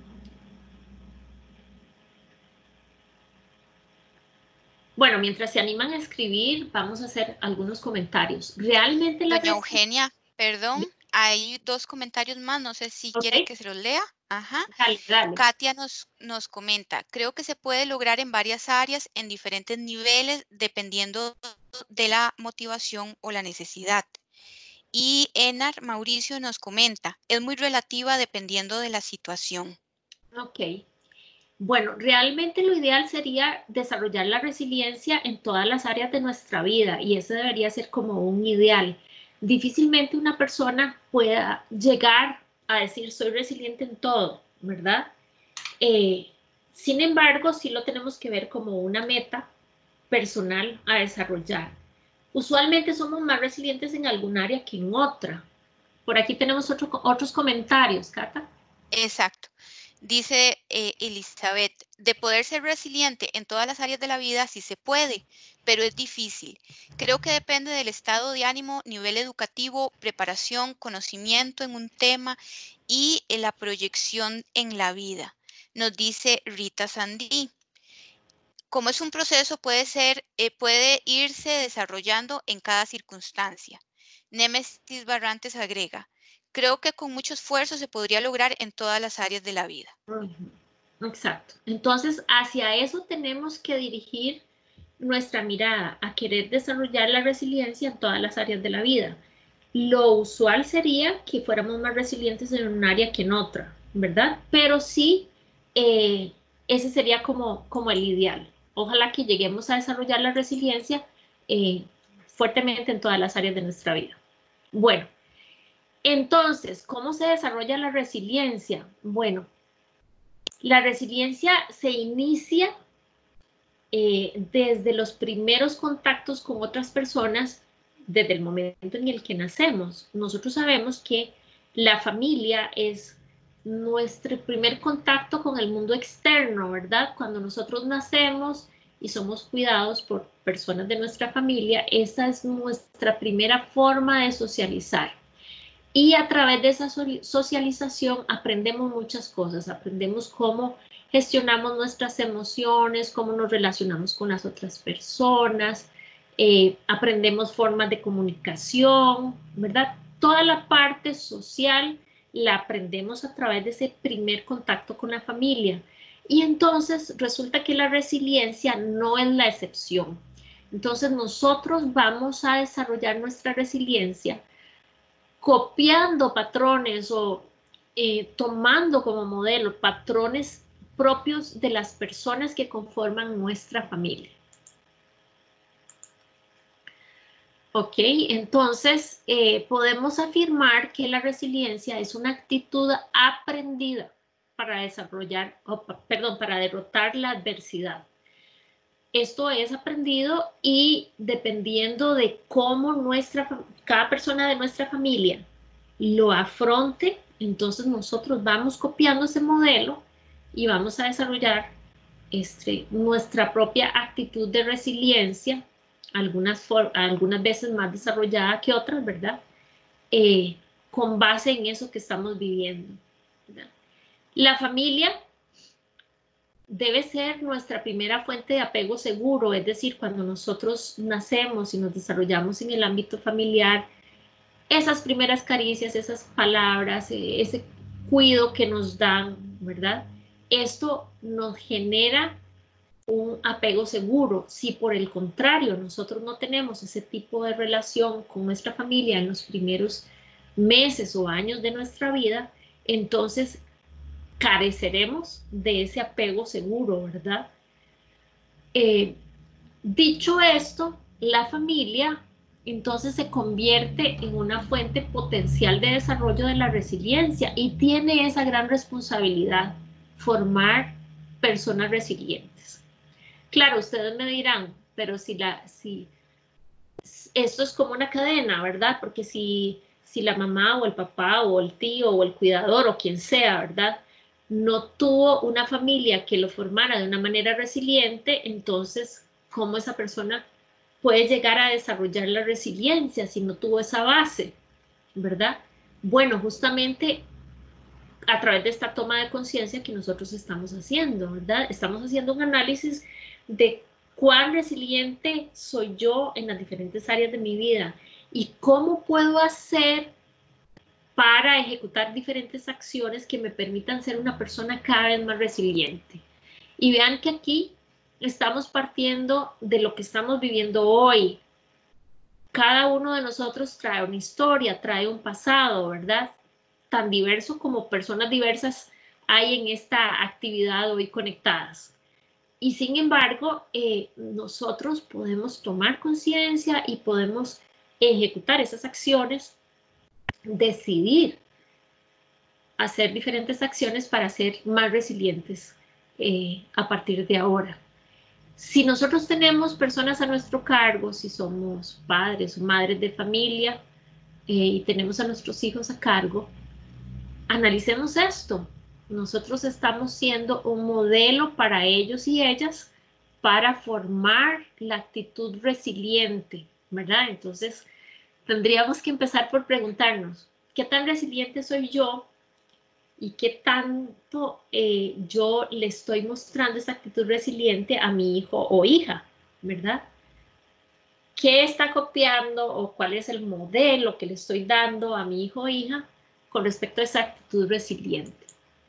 Bueno, mientras se animan a escribir, vamos a hacer algunos comentarios. ¿Realmente la
Doña
resiliencia?
Eugenia, perdón, hay dos comentarios más, no sé si
Ok,
quiere que se los lea. Ajá.
dale, dale.
Katia nos, nos comenta, creo que se puede lograr en varias áreas, en diferentes niveles, dependiendo de la motivación o la necesidad. Y Enar Mauricio nos comenta, es muy relativa dependiendo de la situación.
Ok. Bueno, realmente lo ideal sería desarrollar la resiliencia en todas las áreas de nuestra vida y eso debería ser como un ideal. Difícilmente una persona pueda llegar a decir soy resiliente en todo, ¿verdad? Eh, sin embargo, sí lo tenemos que ver como una meta personal a desarrollar. Usualmente somos más resilientes en algún área que en otra, Por aquí tenemos otro, otros comentarios, Cata.
Exacto. Dice eh, Elizabeth, de poder ser resiliente en todas las áreas de la vida, sí se puede, pero es difícil. Creo que depende del estado de ánimo, nivel educativo, preparación, conocimiento en un tema y en la proyección en la vida. Nos dice Rita Sandí. Como es un proceso, puede ser, eh, puede irse desarrollando en cada circunstancia. Némesis Barrantes agrega, creo que con mucho esfuerzo se podría lograr en todas las áreas de la vida.
Uh-huh. Exacto. Entonces, hacia eso tenemos que dirigir nuestra mirada, a querer desarrollar la resiliencia en todas las áreas de la vida. Lo usual sería que fuéramos más resilientes en un área que en otra, ¿verdad? Pero sí, eh, ese sería como, como el ideal. Ojalá que lleguemos a desarrollar la resiliencia eh, fuertemente en todas las áreas de nuestra vida. Bueno, entonces, ¿cómo se desarrolla la resiliencia? Bueno, la resiliencia se inicia eh, desde los primeros contactos con otras personas, desde el momento en el que nacemos. Nosotros sabemos que la familia es nuestro primer contacto con el mundo externo, ¿verdad? Cuando nosotros nacemos y somos cuidados por personas de nuestra familia, esa es nuestra primera forma de socializar. Y a través de esa socialización aprendemos muchas cosas, aprendemos cómo gestionamos nuestras emociones, cómo nos relacionamos con las otras personas, eh, aprendemos formas de comunicación, ¿verdad? Toda la parte social la aprendemos a través de ese primer contacto con la familia. Y entonces resulta que la resiliencia no es la excepción. Entonces nosotros vamos a desarrollar nuestra resiliencia copiando patrones o eh, tomando como modelo patrones propios de las personas que conforman nuestra familia. Ok, entonces eh, podemos afirmar que la resiliencia es una actitud aprendida para desarrollar, oh, perdón, para derrotar la adversidad. Esto es aprendido y dependiendo de cómo nuestra, cada persona de nuestra familia lo afronte, entonces nosotros vamos copiando ese modelo y vamos a desarrollar este, nuestra propia actitud de resiliencia, algunas, algunas veces más desarrollada que otras, ¿verdad? Eh, con base en eso que estamos viviendo, ¿verdad? La familia debe ser nuestra primera fuente de apego seguro, es decir, cuando nosotros nacemos y nos desarrollamos en el ámbito familiar, esas primeras caricias, esas palabras, ese cuidado que nos dan, ¿verdad? Esto nos genera un apego seguro. Si por el contrario nosotros no tenemos ese tipo de relación con nuestra familia en los primeros meses o años de nuestra vida, entonces careceremos de ese apego seguro, ¿verdad? Eh, dicho esto, la familia entonces se convierte en una fuente potencial de desarrollo de la resiliencia y tiene esa gran responsabilidad, formar personas resilientes. Claro, ustedes me dirán, pero si la, si esto es como una cadena, ¿verdad? Porque si, si la mamá o el papá o el tío o el cuidador o quien sea, ¿verdad? No tuvo una familia que lo formara de una manera resiliente, entonces, ¿cómo esa persona puede llegar a desarrollar la resiliencia si no tuvo esa base, ¿verdad? Bueno, justamente a través de esta toma de conciencia que nosotros estamos haciendo, ¿verdad? Estamos haciendo un análisis de cuán resiliente soy yo en las diferentes áreas de mi vida y cómo puedo hacer para ejecutar diferentes acciones que me permitan ser una persona cada vez más resiliente. Y vean que aquí estamos partiendo de lo que estamos viviendo hoy. Cada uno de nosotros trae una historia, trae un pasado, ¿verdad? Tan diverso como personas diversas hay en esta actividad hoy conectadas. Y sin embargo, eh, nosotros podemos tomar conciencia y podemos ejecutar esas acciones, decidir hacer diferentes acciones para ser más resilientes eh, a partir de ahora. Si nosotros tenemos personas a nuestro cargo, si somos padres o madres de familia, y tenemos a nuestros hijos a cargo, analicemos esto. Nosotros estamos siendo un modelo para ellos y ellas para formar la actitud resiliente, ¿verdad? Entonces, tendríamos que empezar por preguntarnos, ¿qué tan resiliente soy yo? ¿Y qué tanto eh, yo le estoy mostrando esa actitud resiliente a mi hijo o hija, ¿verdad? ¿Qué está copiando o cuál es el modelo que le estoy dando a mi hijo o hija con respecto a esa actitud resiliente?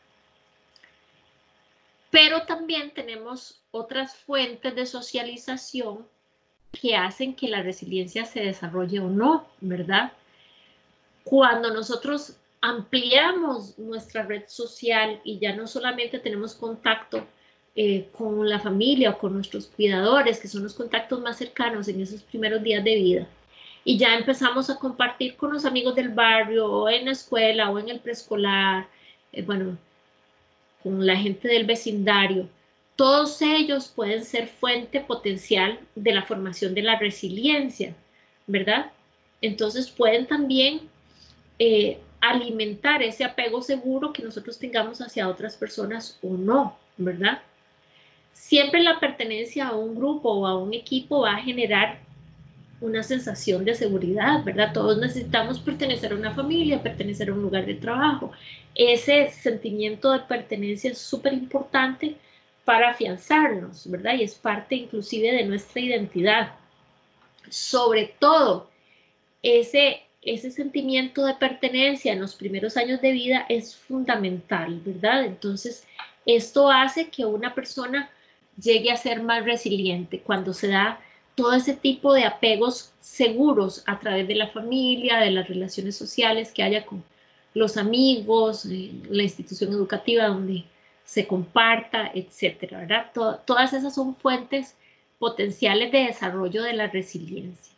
Pero también tenemos otras fuentes de socialización que hacen que la resiliencia se desarrolle o no, ¿verdad? Cuando nosotros ampliamos nuestra red social y ya no solamente tenemos contacto eh, con la familia o con nuestros cuidadores, que son los contactos más cercanos en esos primeros días de vida, y ya empezamos a compartir con los amigos del barrio o en la escuela o en el preescolar, eh, bueno, con la gente del vecindario, todos ellos pueden ser fuente potencial de la formación de la resiliencia, ¿verdad? Entonces pueden también eh, alimentar ese apego seguro que nosotros tengamos hacia otras personas o no, ¿verdad? Siempre la pertenencia a un grupo o a un equipo va a generar una sensación de seguridad, ¿verdad? Todos necesitamos pertenecer a una familia, pertenecer a un lugar de trabajo. Ese sentimiento de pertenencia es súper importante para afianzarnos, ¿verdad? Y es parte inclusive de nuestra identidad. Sobre todo, ese, ese sentimiento de pertenencia en los primeros años de vida es fundamental, ¿verdad? Entonces, esto hace que una persona llegue a ser más resiliente cuando se da todo ese tipo de apegos seguros a través de la familia, de las relaciones sociales que haya con los amigos, la institución educativa donde se comparta, etcétera, ¿verdad? Todo, todas esas son fuentes potenciales de desarrollo de la resiliencia.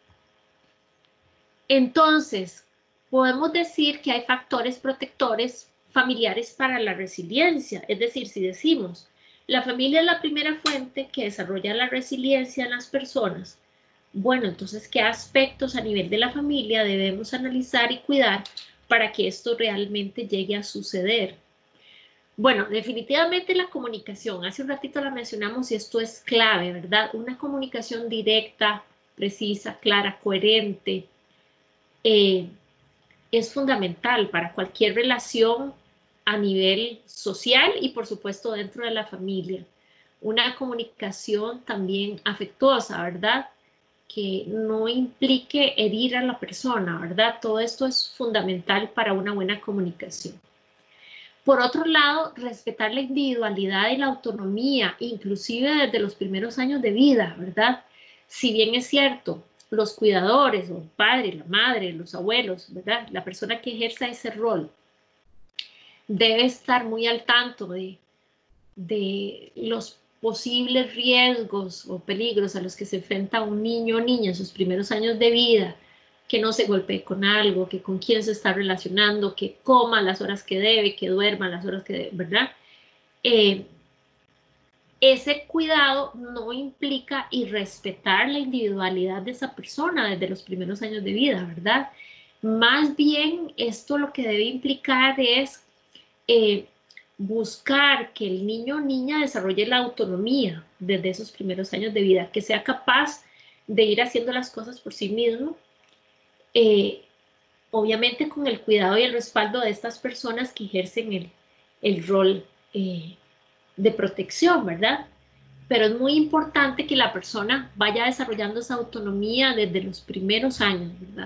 Entonces, podemos decir que hay factores protectores familiares para la resiliencia. Es decir, si decimos, la familia es la primera fuente que desarrolla la resiliencia en las personas, bueno, entonces, ¿qué aspectos a nivel de la familia debemos analizar y cuidar para que esto realmente llegue a suceder? Bueno, definitivamente la comunicación. Hace un ratito la mencionamos y esto es clave, ¿verdad? Una comunicación directa, precisa, clara, coherente, eh, es fundamental para cualquier relación a nivel social y por supuesto dentro de la familia. Una comunicación también afectuosa, ¿verdad? Que no implique herir a la persona, ¿verdad? Todo esto es fundamental para una buena comunicación. Por otro lado, respetar la individualidad y la autonomía, inclusive desde los primeros años de vida, ¿verdad? Si bien es cierto, los cuidadores, o el padre, la madre, los abuelos, ¿verdad? La persona que ejerza ese rol debe estar muy al tanto de, de los posibles riesgos o peligros a los que se enfrenta un niño o niña en sus primeros años de vida, que no se golpee con algo, que con quién se está relacionando, que coma las horas que debe, que duerma las horas que debe, ¿verdad? Eh, ese cuidado no implica irrespetar la individualidad de esa persona desde los primeros años de vida, ¿verdad? Más bien, esto lo que debe implicar es eh, buscar que el niño o niña desarrolle la autonomía desde esos primeros años de vida, que sea capaz de ir haciendo las cosas por sí mismo, eh, obviamente con el cuidado y el respaldo de estas personas que ejercen el, el rol eh, de protección, ¿verdad? Pero es muy importante que la persona vaya desarrollando esa autonomía desde los primeros años, ¿verdad?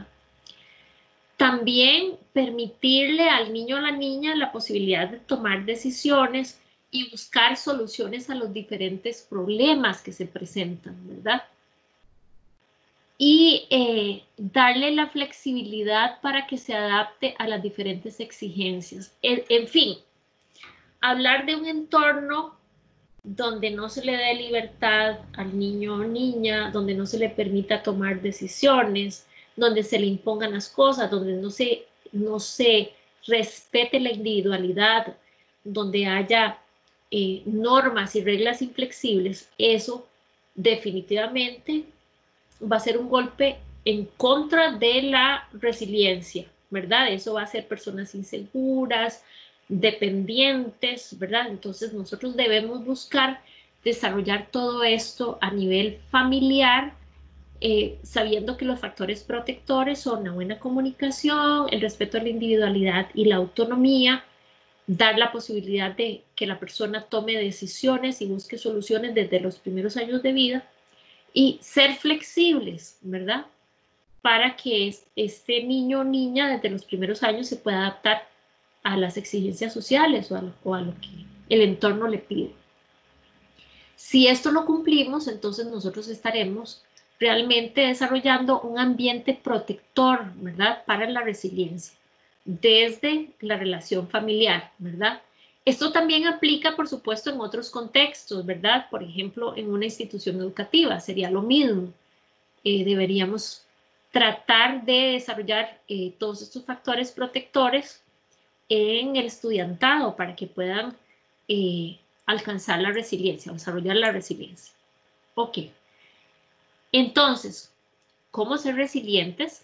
También permitirle al niño o la niña la posibilidad de tomar decisiones y buscar soluciones a los diferentes problemas que se presentan, ¿verdad? Y eh, darle la flexibilidad para que se adapte a las diferentes exigencias. En, en fin, hablar de un entorno donde no se le dé libertad al niño o niña, donde no se le permita tomar decisiones, donde se le impongan las cosas, donde no se, no se respete la individualidad, donde haya eh, normas y reglas inflexibles, eso definitivamente va a ser un golpe en contra de la resiliencia, ¿verdad? Eso va a ser personas inseguras, dependientes, ¿verdad? Entonces nosotros debemos buscar desarrollar todo esto a nivel familiar, eh, sabiendo que los factores protectores son la buena comunicación, el respeto a la individualidad y la autonomía, dar la posibilidad de que la persona tome decisiones y busque soluciones desde los primeros años de vida y ser flexibles, ¿verdad? Para que este niño o niña desde los primeros años se pueda adaptar a las exigencias sociales o a lo, o a lo que el entorno le pide. Si esto lo cumplimos, entonces nosotros estaremos realmente desarrollando un ambiente protector, ¿verdad? Para la resiliencia, desde la relación familiar, ¿verdad? Esto también aplica, por supuesto, en otros contextos, ¿verdad? Por ejemplo, en una institución educativa sería lo mismo. Eh, deberíamos tratar de desarrollar eh, todos estos factores protectores en el estudiantado para que puedan eh, alcanzar la resiliencia, desarrollar la resiliencia. Ok. Entonces, ¿cómo ser resilientes?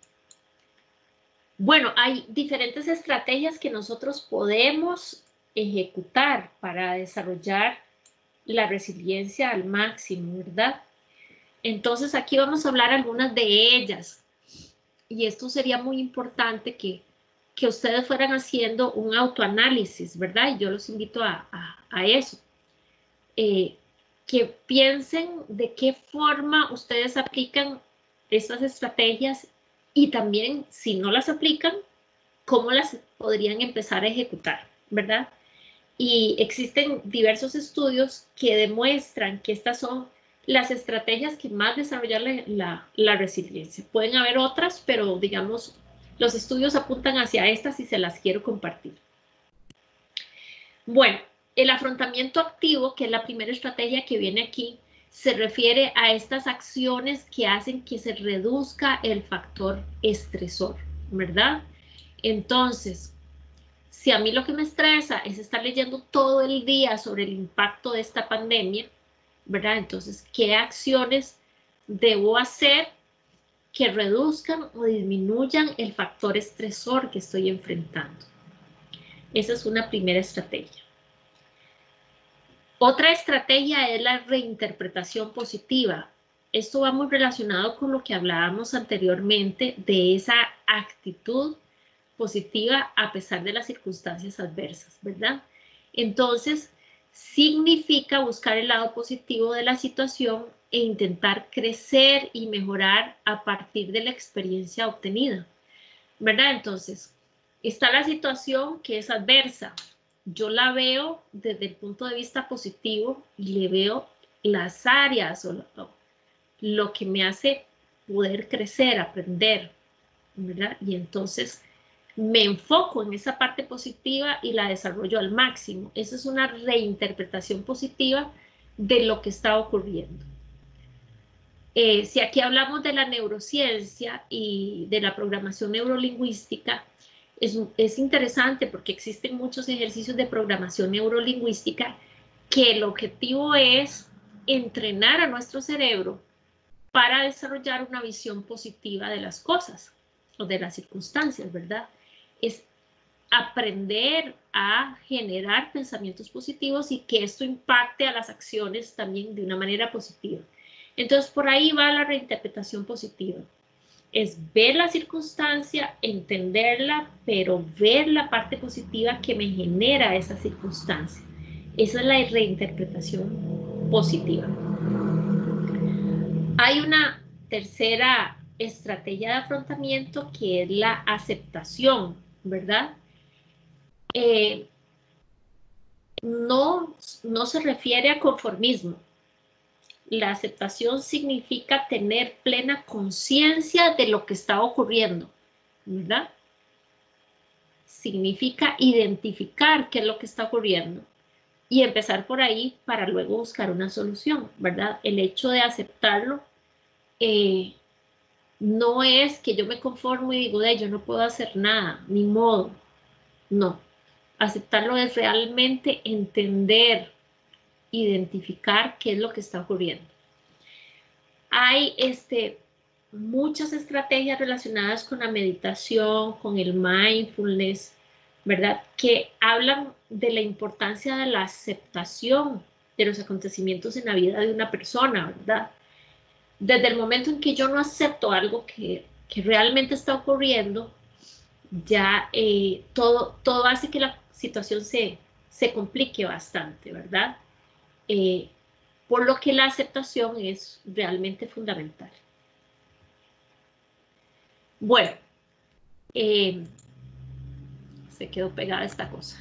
Bueno, hay diferentes estrategias que nosotros podemos ejecutar para desarrollar la resiliencia al máximo, ¿verdad? Entonces, aquí vamos a hablar algunas de ellas. Y esto sería muy importante que, que ustedes fueran haciendo un autoanálisis, ¿verdad? Y yo los invito a, a, a eso. Eh, que piensen de qué forma ustedes aplican estas estrategias y también, si no las aplican, cómo las podrían empezar a ejecutar, ¿verdad? Y existen diversos estudios que demuestran que estas son las estrategias que más desarrollan la, la, la resiliencia. Pueden haber otras, pero digamos, los estudios apuntan hacia estas y se las quiero compartir. Bueno, el afrontamiento activo, que es la primera estrategia que viene aquí, se refiere a estas acciones que hacen que se reduzca el factor estresor, ¿verdad? Entonces, si a mí lo que me estresa es estar leyendo todo el día sobre el impacto de esta pandemia, ¿verdad? Entonces, ¿qué acciones debo hacer que reduzcan o disminuyan el factor estresor que estoy enfrentando? Esa es una primera estrategia. Otra estrategia es la reinterpretación positiva. Esto va muy relacionado con lo que hablábamos anteriormente de esa actitud positiva a pesar de las circunstancias adversas, ¿verdad? Entonces, significa buscar el lado positivo de la situación e intentar crecer y mejorar a partir de la experiencia obtenida, ¿verdad? Entonces, está la situación que es adversa. Yo la veo desde el punto de vista positivo y le veo las áreas o lo, lo que me hace poder crecer, aprender, ¿verdad? Y entonces me enfoco en esa parte positiva y la desarrollo al máximo. Esa es una reinterpretación positiva de lo que está ocurriendo. Eh, si aquí hablamos de la neurociencia y de la programación neurolingüística, es, es interesante porque existen muchos ejercicios de programación neurolingüística que el objetivo es entrenar a nuestro cerebro para desarrollar una visión positiva de las cosas o de las circunstancias, ¿verdad? Es aprender a generar pensamientos positivos y que esto impacte a las acciones también de una manera positiva. Entonces, por ahí va la reinterpretación positiva. Es ver la circunstancia, entenderla, pero ver la parte positiva que me genera esa circunstancia. Esa es la reinterpretación positiva. Hay una tercera estrategia de afrontamiento que es la aceptación, ¿verdad? Eh, no, no se refiere a conformismo. La aceptación significa tener plena conciencia de lo que está ocurriendo, ¿verdad? Significa identificar qué es lo que está ocurriendo y empezar por ahí para luego buscar una solución, ¿verdad? El hecho de aceptarlo eh, no es que yo me conformo y digo, de yo no puedo hacer nada, ni modo. No. Aceptarlo es realmente entender, identificar qué es lo que está ocurriendo. Hay este, muchas estrategias relacionadas con la meditación, con el mindfulness, ¿verdad? Que hablan de la importancia de la aceptación de los acontecimientos en la vida de una persona, ¿verdad? Desde el momento en que yo no acepto algo que, que realmente está ocurriendo, ya eh, todo, todo hace que la situación se, se complique bastante, ¿verdad? Eh, por lo que la aceptación es realmente fundamental. Bueno, eh, se quedó pegada esta cosa.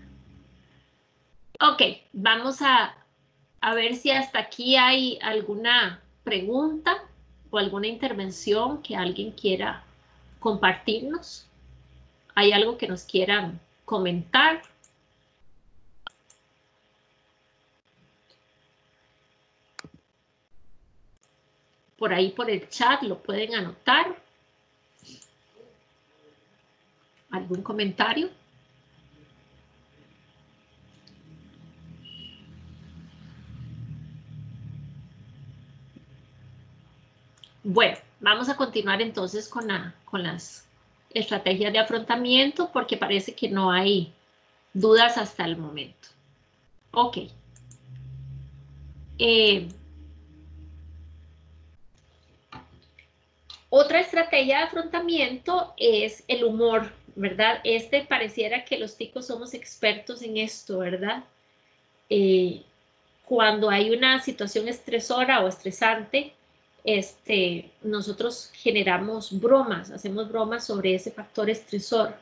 Ok, vamos a, a ver si hasta aquí hay alguna pregunta o alguna intervención que alguien quiera compartirnos. ¿Hay algo que nos quieran comentar? Por ahí por el chat lo pueden anotar. ¿Algún comentario? Bueno, vamos a continuar entonces con, la, con las estrategias de afrontamiento porque parece que no hay dudas hasta el momento. Ok. Eh, otra estrategia de afrontamiento es el humor, ¿verdad? Este pareciera que los ticos somos expertos en esto, ¿verdad? Eh, cuando hay una situación estresora o estresante, este, nosotros generamos bromas, hacemos bromas sobre ese factor estresor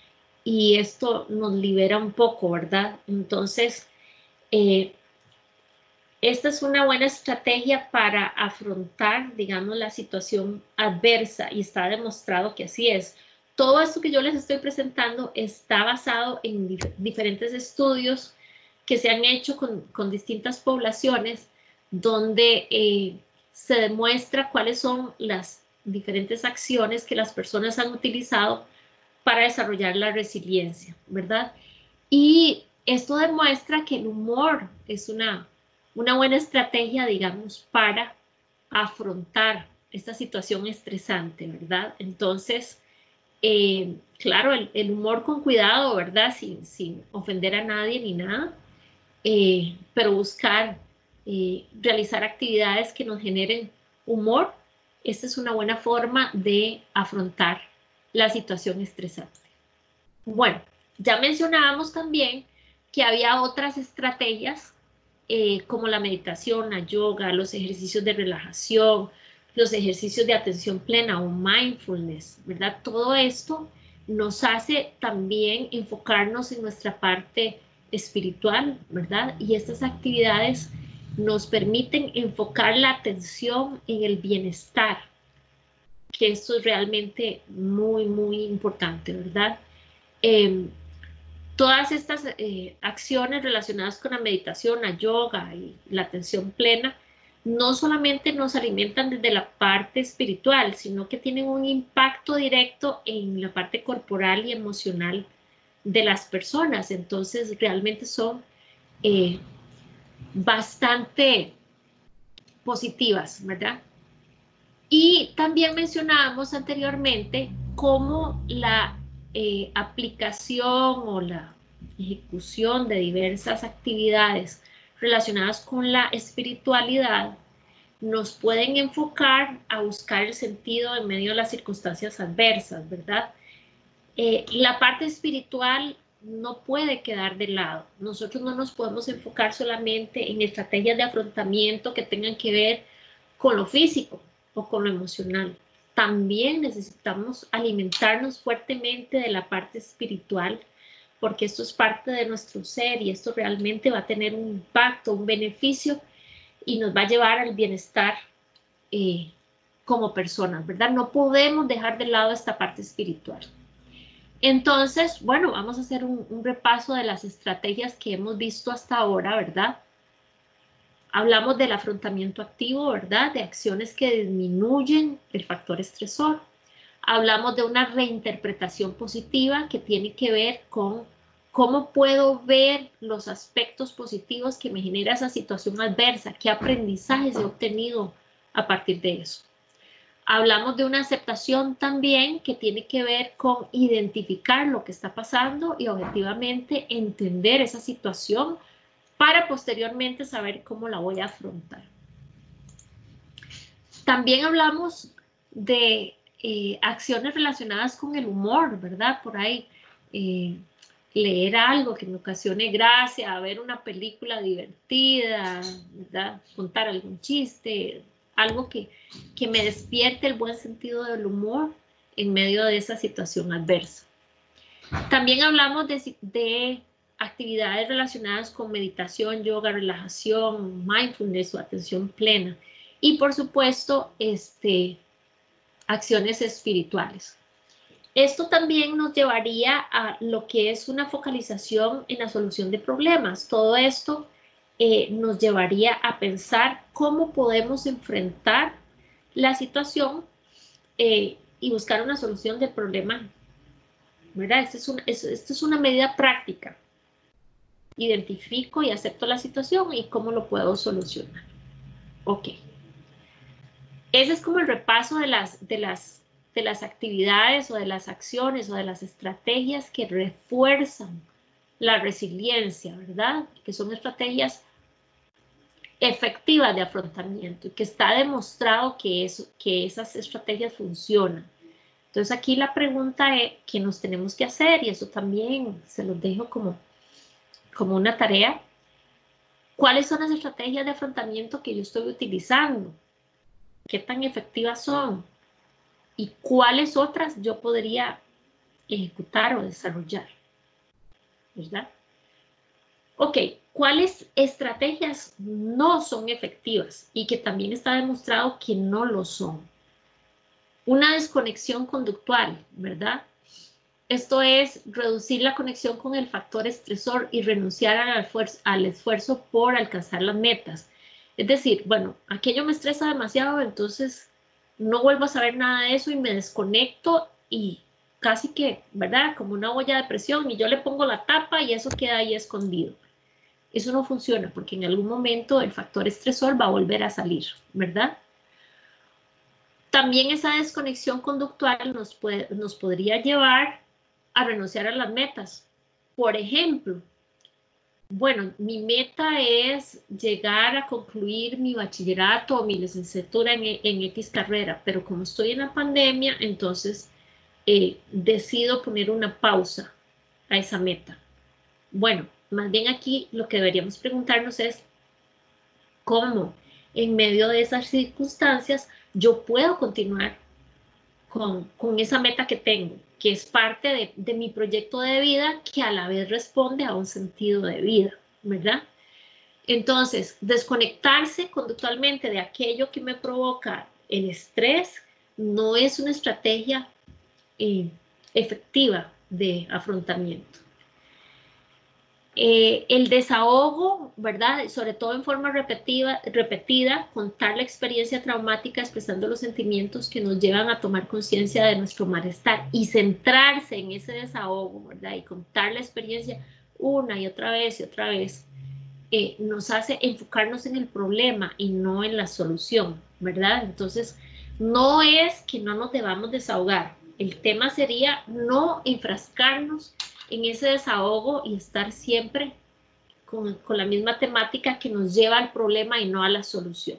y esto nos libera un poco, ¿verdad? Entonces, eh, esta es una buena estrategia para afrontar, digamos, la situación adversa y está demostrado que así es. Todo esto que yo les estoy presentando está basado en dif diferentes estudios que se han hecho con, con distintas poblaciones donde eh, se demuestra cuáles son las diferentes acciones que las personas han utilizado para desarrollar la resiliencia, ¿verdad? Y esto demuestra que el humor es una, una buena estrategia, digamos, para afrontar esta situación estresante, ¿verdad? Entonces, eh, claro, el, el, humor con cuidado, ¿verdad? Sin, sin ofender a nadie ni nada, eh, pero buscar eh, realizar actividades que nos generen humor. Esta es una buena forma de afrontar la situación estresante. Bueno, ya mencionábamos también que había otras estrategias eh, como la meditación, la yoga, los ejercicios de relajación, los ejercicios de atención plena o mindfulness, ¿verdad? Todo esto nos hace también enfocarnos en nuestra parte espiritual, ¿verdad? Y estas actividades nos permiten enfocar la atención en el bienestar, que esto es realmente muy, muy importante, ¿verdad? Eh, todas estas eh, acciones relacionadas con la meditación, la yoga y la atención plena, no solamente nos alimentan desde la parte espiritual, sino que tienen un impacto directo en la parte corporal y emocional de las personas. Entonces, realmente son eh, bastante positivas, ¿verdad? Y también mencionábamos anteriormente cómo la eh, aplicación o la ejecución de diversas actividades relacionadas con la espiritualidad nos pueden enfocar a buscar el sentido en medio de las circunstancias adversas, ¿verdad? Eh, la parte espiritual no puede quedar de lado. Nosotros no nos podemos enfocar solamente en estrategias de afrontamiento que tengan que ver con lo físico o con lo emocional. También necesitamos alimentarnos fuertemente de la parte espiritual, porque esto es parte de nuestro ser y esto realmente va a tener un impacto, un beneficio y nos va a llevar al bienestar eh, como personas, ¿verdad? No podemos dejar de lado esta parte espiritual. Entonces, bueno, vamos a hacer un, un repaso de las estrategias que hemos visto hasta ahora, ¿verdad? Hablamos del afrontamiento activo, ¿verdad? De acciones que disminuyen el factor estresor. Hablamos de una reinterpretación positiva que tiene que ver con cómo puedo ver los aspectos positivos que me genera esa situación adversa, qué aprendizajes he obtenido a partir de eso. Hablamos de una aceptación también que tiene que ver con identificar lo que está pasando y objetivamente entender esa situación para posteriormente saber cómo la voy a afrontar. También hablamos de eh, acciones relacionadas con el humor, ¿verdad? Por ahí eh, leer algo que me ocasione gracia, ver una película divertida, ¿verdad? Contar algún chiste, algo que, que me despierte el buen sentido del humor en medio de esa situación adversa. También hablamos de, de actividades relacionadas con meditación, yoga, relajación, mindfulness o atención plena. Y por supuesto, este, acciones espirituales. Esto también nos llevaría a lo que es una focalización en la solución de problemas. Todo esto eh, nos llevaría a pensar cómo podemos enfrentar la situación eh, y buscar una solución del problema, ¿verdad? Esta es, un, es, esta es una medida práctica. Identifico y acepto la situación y cómo lo puedo solucionar. Ok. Ese es como el repaso de las, de las, de las actividades o de las acciones o de las estrategias que refuerzan la resiliencia, ¿verdad? Que son estrategias efectivas de afrontamiento y que está demostrado que, eso, que esas estrategias funcionan. Entonces aquí la pregunta es, que nos tenemos que hacer, y eso también se los dejo como, como una tarea, ¿cuáles son las estrategias de afrontamiento que yo estoy utilizando? ¿Qué tan efectivas son? ¿Y cuáles otras yo podría ejecutar o desarrollar? ¿Verdad? Ok, ¿cuáles estrategias no son efectivas y que también está demostrado que no lo son? Una desconexión conductual, ¿verdad? Esto es reducir la conexión con el factor estresor y renunciar al esfuerzo, al esfuerzo por alcanzar las metas. Es decir, bueno, aquello me estresa demasiado, entonces no vuelvo a saber nada de eso y me desconecto y casi que, ¿verdad? Como una olla de presión y yo le pongo la tapa y eso queda ahí escondido. Eso no funciona porque en algún momento el factor estresor va a volver a salir, ¿verdad? También esa desconexión conductual nos, puede, nos podría llevar a renunciar a las metas. Por ejemplo, bueno, mi meta es llegar a concluir mi bachillerato o mi licenciatura en, en X carrera, pero como estoy en la pandemia, entonces eh, decido poner una pausa a esa meta. Bueno, más bien aquí lo que deberíamos preguntarnos es cómo en medio de esas circunstancias yo puedo continuar con, con esa meta que tengo, que es parte de, de mi proyecto de vida, que a la vez responde a un sentido de vida, ¿verdad? Entonces, desconectarse conductualmente de aquello que me provoca el estrés no es una estrategia eh, efectiva de afrontamiento. Eh, el desahogo, ¿verdad? Sobre todo en forma repetida, repetida, contar la experiencia traumática expresando los sentimientos que nos llevan a tomar conciencia de nuestro malestar y centrarse en ese desahogo, ¿verdad? Y contar la experiencia una y otra vez y otra vez, eh, nos hace enfocarnos en el problema y no en la solución, ¿verdad? Entonces, no es que no nos debamos desahogar. El tema sería no enfrascarnos en ese desahogo y estar siempre con, con la misma temática que nos lleva al problema y no a la solución.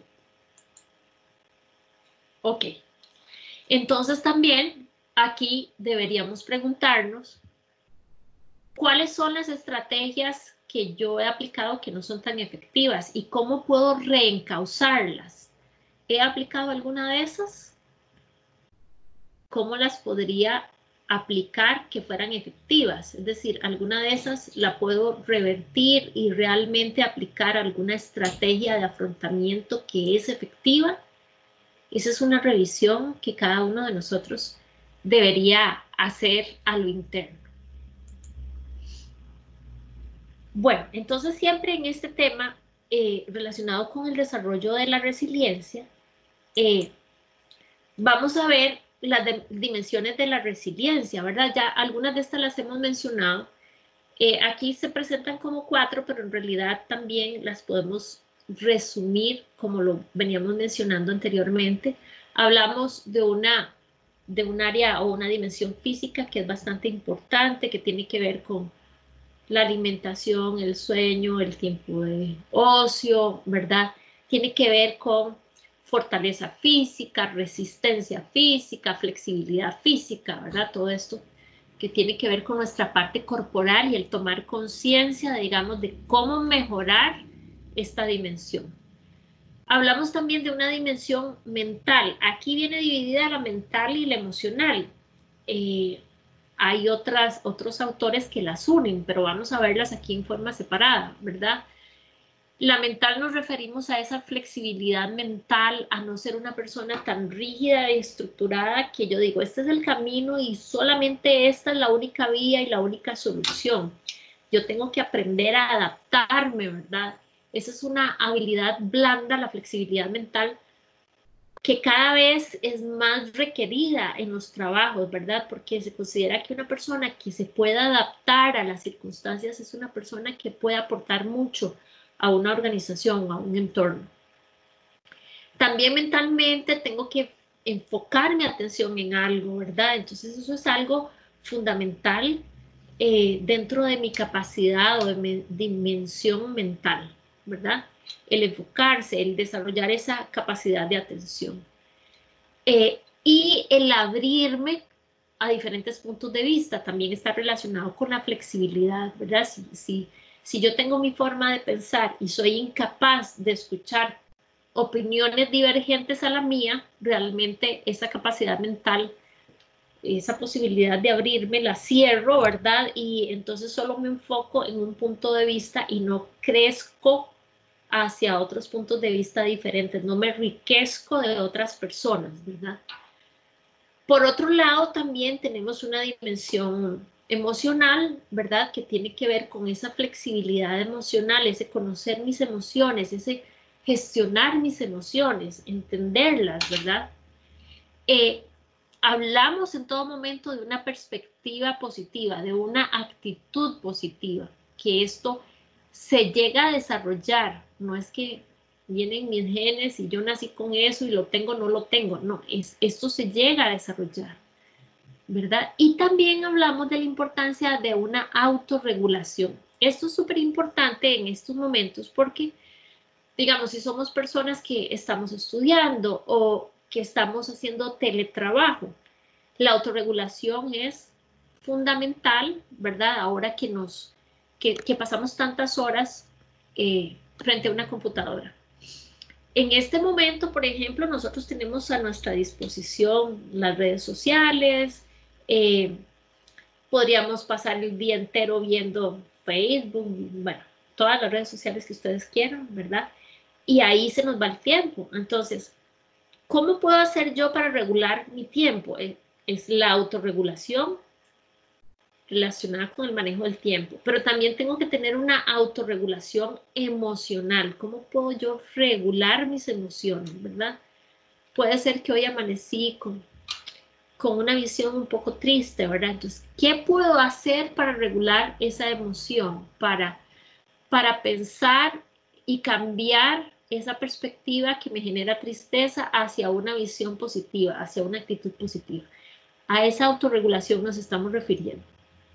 Ok. Entonces también aquí deberíamos preguntarnos cuáles son las estrategias que yo he aplicado que no son tan efectivas y cómo puedo reencauzarlas. ¿He aplicado alguna de esas? ¿Cómo las podría aplicar que fueran efectivas? Es decir, alguna de esas la puedo revertir y realmente aplicar alguna estrategia de afrontamiento que es efectiva. Esa es una revisión que cada uno de nosotros debería hacer a lo interno. Bueno, entonces siempre en este tema eh, relacionado con el desarrollo de la resiliencia, eh, vamos a ver las de, dimensiones de la resiliencia, ¿verdad? Ya algunas de estas las hemos mencionado. Eh, aquí se presentan como cuatro, pero en realidad también las podemos resumir como lo veníamos mencionando anteriormente. Hablamos de una de un área o una dimensión física que es bastante importante, que tiene que ver con la alimentación, el sueño, el tiempo de ocio, ¿verdad? Tiene que ver con fortaleza física, resistencia física, flexibilidad física, ¿verdad? Todo esto que tiene que ver con nuestra parte corporal y el tomar conciencia, digamos, de cómo mejorar esta dimensión. Hablamos también de una dimensión mental. Aquí viene dividida la mental y la emocional. Eh, hay otras, otros autores que las unen, pero vamos a verlas aquí en forma separada, ¿verdad? La mental nos referimos a esa flexibilidad mental, a no ser una persona tan rígida y estructurada que yo digo, este es el camino y solamente esta es la única vía y la única solución. Yo tengo que aprender a adaptarme, ¿verdad? Esa es una habilidad blanda, la flexibilidad mental, que cada vez es más requerida en los trabajos, ¿verdad? Porque se considera que una persona que se pueda adaptar a las circunstancias es una persona que puede aportar mucho a una organización, a un entorno. También mentalmente tengo que enfocar mi atención en algo, ¿verdad? Entonces eso es algo fundamental eh, dentro de mi capacidad o de mi dimensión mental, ¿verdad? El enfocarse, el desarrollar esa capacidad de atención. Eh, y el abrirme a diferentes puntos de vista también está relacionado con la flexibilidad, ¿verdad? Si, si, si yo tengo mi forma de pensar y soy incapaz de escuchar opiniones divergentes a la mía, realmente esa capacidad mental, esa posibilidad de abrirme, la cierro, ¿verdad? Y entonces solo me enfoco en un punto de vista y no crezco hacia otros puntos de vista diferentes, no me enriquezco de otras personas, ¿verdad? Por otro lado, también tenemos una dimensión emocional, ¿verdad? Que tiene que ver con esa flexibilidad emocional, ese conocer mis emociones, ese gestionar mis emociones, entenderlas, ¿verdad? Eh, hablamos en todo momento de una perspectiva positiva, de una actitud positiva, que esto se llega a desarrollar, no es que vienen mis genes y yo nací con eso y lo tengo, no lo tengo, no, es, esto se llega a desarrollar, ¿verdad? Y también hablamos de la importancia de una autorregulación. Esto es súper importante en estos momentos porque, digamos, si somos personas que estamos estudiando o que estamos haciendo teletrabajo, la autorregulación es fundamental, ¿verdad? Ahora que nos, que, que pasamos tantas horas eh, frente a una computadora. En este momento, por ejemplo, nosotros tenemos a nuestra disposición las redes sociales, eh, podríamos pasar el día entero viendo Facebook, bueno, todas las redes sociales que ustedes quieran, ¿verdad? Y ahí se nos va el tiempo. Entonces, ¿cómo puedo hacer yo para regular mi tiempo? Es la autorregulación relacionada con el manejo del tiempo, pero también tengo que tener una autorregulación emocional. ¿Cómo puedo yo regular mis emociones, verdad? Puede ser que hoy amanecí con, con una visión un poco triste, ¿verdad? Entonces, ¿qué puedo hacer para regular esa emoción? Para, para pensar y cambiar esa perspectiva que me genera tristeza hacia una visión positiva, hacia una actitud positiva. A esa autorregulación nos estamos refiriendo.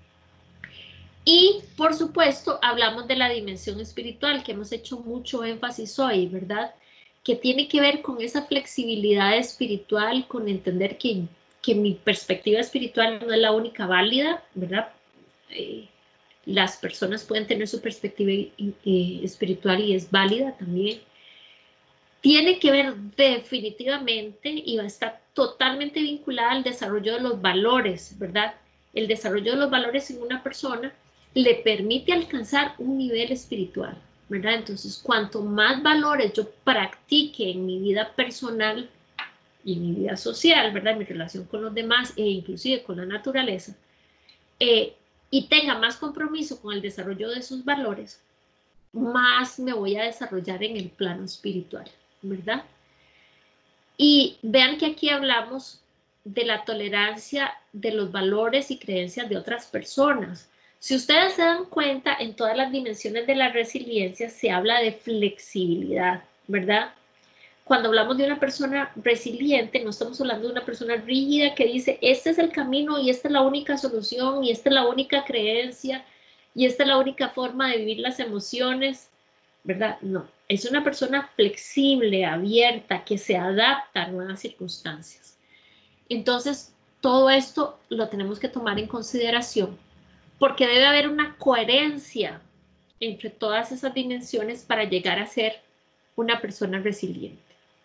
Y, por supuesto, hablamos de la dimensión espiritual, que hemos hecho mucho énfasis hoy, ¿verdad? Que tiene que ver con esa flexibilidad espiritual, con entender que, que mi perspectiva espiritual no es la única válida, ¿verdad? Eh, las personas pueden tener su perspectiva eh, espiritual y es válida también. Tiene que ver definitivamente y va a estar totalmente vinculada al desarrollo de los valores, ¿verdad? El desarrollo de los valores en una persona le permite alcanzar un nivel espiritual, ¿verdad? Entonces, cuanto más valores yo practique en mi vida personal y en mi vida social, ¿verdad? En mi relación con los demás e inclusive con la naturaleza, eh, y tenga más compromiso con el desarrollo de esos valores, más me voy a desarrollar en el plano espiritual, ¿verdad? Y vean que aquí hablamos de la tolerancia de los valores y creencias de otras personas. Si ustedes se dan cuenta, en todas las dimensiones de la resiliencia se habla de flexibilidad, ¿verdad? cuando hablamos de una persona resiliente, no estamos hablando de una persona rígida que dice, este es el camino y esta es la única solución y esta es la única creencia y esta es la única forma de vivir las emociones, ¿verdad? No, es una persona flexible, abierta, que se adapta a nuevas circunstancias. Entonces, todo esto lo tenemos que tomar en consideración porque debe haber una coherencia entre todas esas dimensiones para llegar a ser una persona resiliente.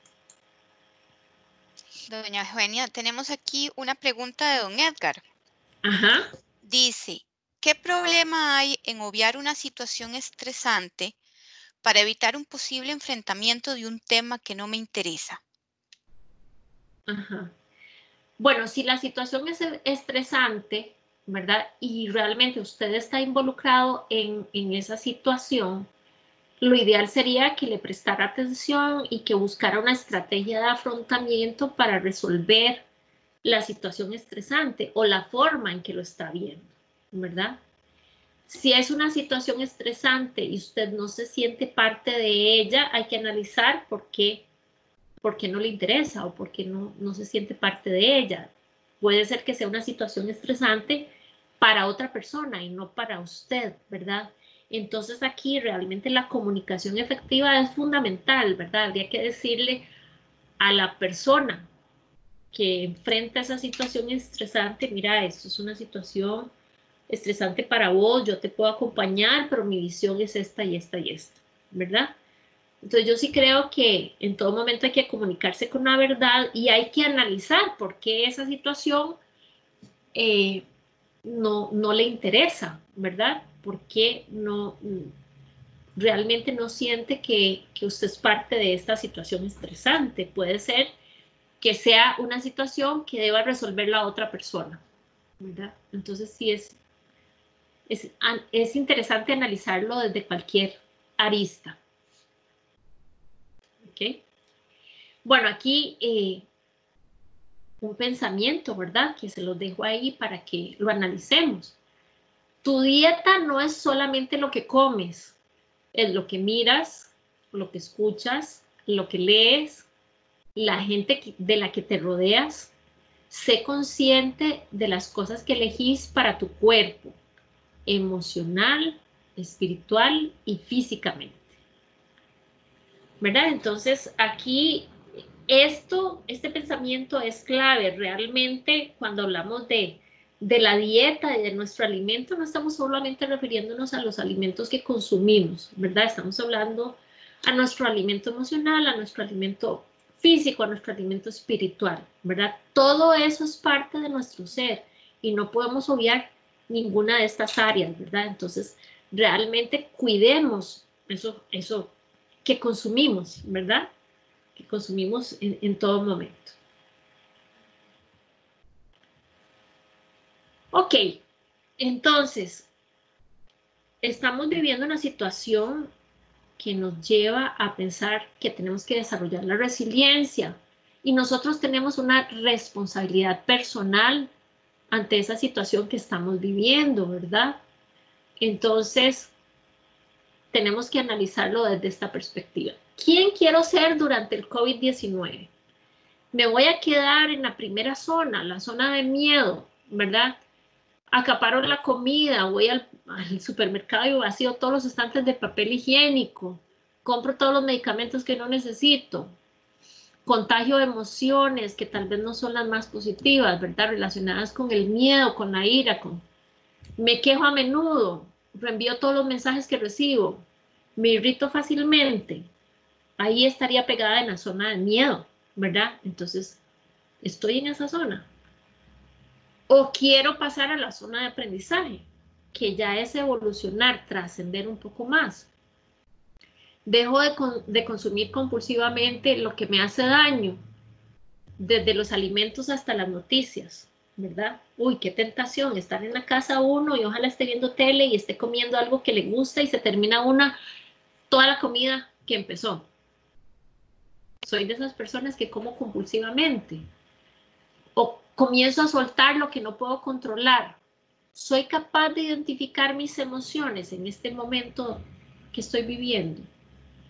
Doña Eugenia, tenemos aquí una pregunta de don Edgar.
Ajá.
Dice, ¿qué problema hay en obviar una situación estresante para evitar un posible enfrentamiento de un tema que no me interesa?
Ajá. Bueno, si la situación es estresante, ¿verdad? Y realmente usted está involucrado en, en esa situación, lo ideal sería que le prestara atención y que buscara una estrategia de afrontamiento para resolver la situación estresante o la forma en que lo está viendo, ¿verdad? Si es una situación estresante y usted no se siente parte de ella, hay que analizar por qué, por qué no le interesa o por qué no, no se siente parte de ella. Puede ser que sea una situación estresante para otra persona y no para usted, ¿verdad? Entonces aquí realmente la comunicación efectiva es fundamental, ¿verdad? Habría que decirle a la persona que enfrenta esa situación estresante, mira, esto es una situación estresante para vos, yo te puedo acompañar, pero mi visión es esta y esta y esta, ¿verdad? Entonces yo sí creo que en todo momento hay que comunicarse con la verdad y hay que analizar por qué esa situación eh, no, no le interesa, ¿verdad? ¿Por qué no, realmente no siente que, que usted es parte de esta situación estresante? Puede ser que sea una situación que deba resolver la otra persona, ¿verdad? Entonces sí es, es, es interesante analizarlo desde cualquier arista. ¿Ok? Bueno, aquí eh, un pensamiento, ¿verdad? Que se los dejo ahí para que lo analicemos. Tu dieta no es solamente lo que comes, es lo que miras, lo que escuchas, lo que lees, la gente de la que te rodeas. Sé consciente de las cosas que elegís para tu cuerpo, emocional, espiritual y físicamente. ¿Verdad? Entonces aquí esto, este pensamiento es clave. Realmente cuando hablamos de, de la dieta y de nuestro alimento, no estamos solamente refiriéndonos a los alimentos que consumimos, ¿verdad? Estamos hablando a nuestro alimento emocional, a nuestro alimento físico, a nuestro alimento espiritual, ¿verdad? Todo eso es parte de nuestro ser y no podemos obviar ninguna de estas áreas, ¿verdad? Entonces, realmente cuidemos eso, eso que consumimos, ¿verdad? Que consumimos en, en todo momento. Ok, entonces, estamos viviendo una situación que nos lleva a pensar que tenemos que desarrollar la resiliencia y nosotros tenemos una responsabilidad personal ante esa situación que estamos viviendo, ¿verdad? Entonces, tenemos que analizarlo desde esta perspectiva. ¿Quién quiero ser durante el COVID diecinueve? Me voy a quedar en la primera zona, la zona de miedo, ¿verdad? Acaparo la comida, voy al, al supermercado y vacío todos los estantes de papel higiénico, compro todos los medicamentos que no necesito, contagio emociones que tal vez no son las más positivas, ¿verdad? Relacionadas con el miedo, con la ira, con... me quejo a menudo, reenvío todos los mensajes que recibo, me irrito fácilmente, ahí estaría pegada en la zona de miedo, ¿verdad? Entonces, estoy en esa zona. O quiero pasar a la zona de aprendizaje, que ya es evolucionar, trascender un poco más. Dejo de, con, de consumir compulsivamente lo que me hace daño, desde los alimentos hasta las noticias, ¿verdad? Uy, qué tentación estar en la casa uno y ojalá esté viendo tele y esté comiendo algo que le gusta y se termina una, toda la comida que empezó. Soy de esas personas que como compulsivamente. O comienzo a soltar lo que no puedo controlar. Soy capaz de identificar mis emociones en este momento que estoy viviendo.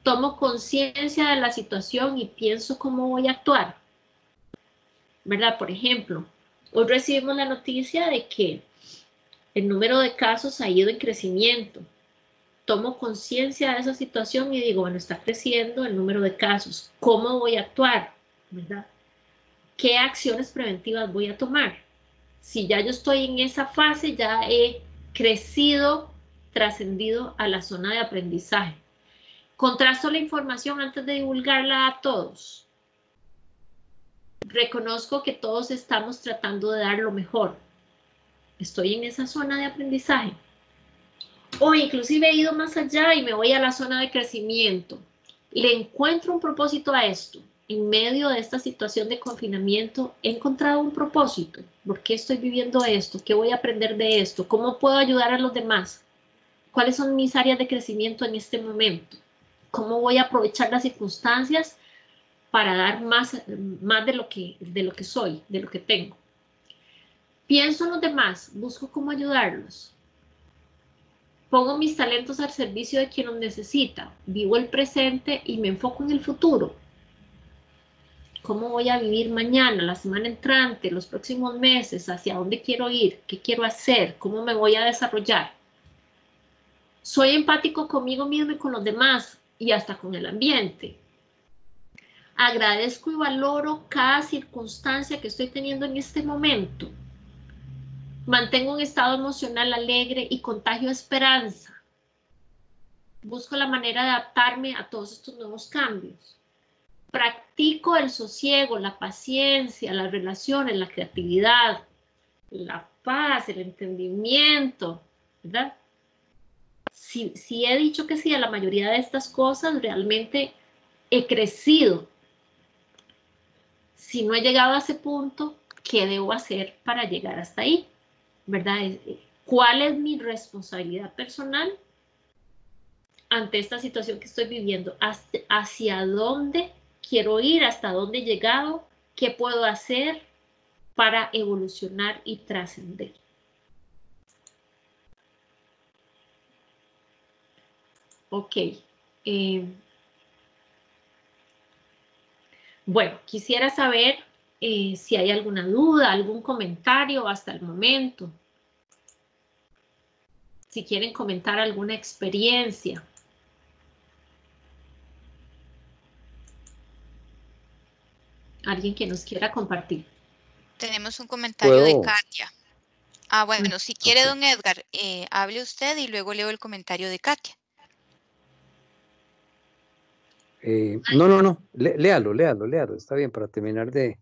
tomo conciencia de la situación y pienso cómo voy a actuar, ¿verdad? Por ejemplo, hoy recibimos la noticia de que el número de casos ha ido en crecimiento. Tomo conciencia de esa situación y digo, bueno, está creciendo el número de casos. ¿Cómo voy a actuar? ¿Verdad? ¿Qué acciones preventivas voy a tomar? Si ya yo estoy en esa fase, ya he crecido, trascendido a la zona de aprendizaje. Contrasto la información antes de divulgarla a todos. Reconozco que todos estamos tratando de dar lo mejor. Estoy en esa zona de aprendizaje. O inclusive he ido más allá y me voy a la zona de crecimiento. Le encuentro un propósito a esto. En medio de esta situación de confinamiento, he encontrado un propósito. ¿Por qué estoy viviendo esto? ¿Qué voy a aprender de esto? ¿Cómo puedo ayudar a los demás? ¿Cuáles son mis áreas de crecimiento en este momento? ¿Cómo voy a aprovechar las circunstancias para dar más, más de, lo que, de lo que soy, de lo que tengo? Pienso en los demás, busco cómo ayudarlos. Pongo mis talentos al servicio de quien los necesita. Vivo el presente y me enfoco en el futuro. ¿Cómo voy a vivir mañana, la semana entrante, los próximos meses? ¿Hacia dónde quiero ir? ¿Qué quiero hacer? ¿Cómo me voy a desarrollar? Soy empático conmigo mismo y con los demás y hasta con el ambiente. Agradezco y valoro cada circunstancia que estoy teniendo en este momento. Mantengo un estado emocional alegre y contagio esperanza. Busco la manera de adaptarme a todos estos nuevos cambios. Practico el sosiego, la paciencia, las relaciones, la creatividad, la paz, el entendimiento, ¿verdad? Si, si he dicho que sí a la mayoría de estas cosas, realmente he crecido. Si no he llegado a ese punto, ¿qué debo hacer para llegar hasta ahí? ¿Verdad? ¿Cuál es mi responsabilidad personal ante esta situación que estoy viviendo? ¿Hacia dónde quiero ir? ¿Hasta dónde he llegado? ¿Qué puedo hacer para evolucionar y trascender? Ok. Eh, bueno, quisiera saber eh, si hay alguna duda, algún comentario hasta el momento. Si quieren comentar alguna experiencia. Alguien que nos quiera compartir.
Tenemos un comentario de
Puedo.
Katia. Ah,
Mm,
bueno, si quiere,
ok.
don Edgar, eh, hable usted y luego leo el comentario de Katia.
Eh, no, no, no. Lé- léalo, léalo, léalo. Está bien para terminar de.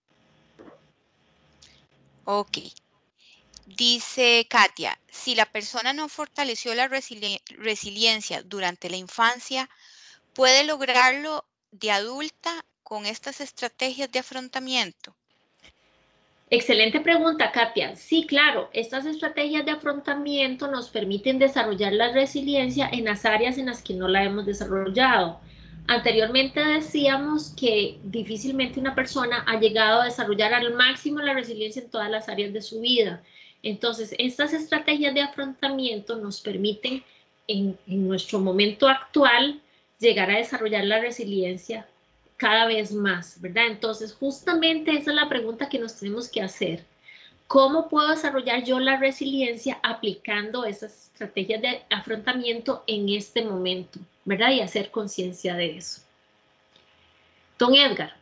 Ok. Dice Katia, si la persona no fortaleció la resili- resiliencia durante la infancia, ¿puede lograrlo de adulta con estas estrategias de afrontamiento?
Excelente pregunta, Katia. Sí, claro, estas estrategias de afrontamiento nos permiten desarrollar la resiliencia en las áreas en las que no la hemos desarrollado. Anteriormente decíamos que difícilmente una persona ha llegado a desarrollar al máximo la resiliencia en todas las áreas de su vida. Entonces, estas estrategias de afrontamiento nos permiten en, en nuestro momento actual llegar a desarrollar la resiliencia cada vez más, ¿verdad? Entonces, justamente esa es la pregunta que nos tenemos que hacer. ¿Cómo puedo desarrollar yo la resiliencia aplicando esas estrategias de afrontamiento en este momento, ¿verdad? Y hacer conciencia de eso. Don Edgar.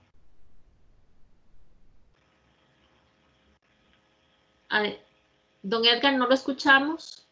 A ver, don Edgar, ¿no lo escuchamos?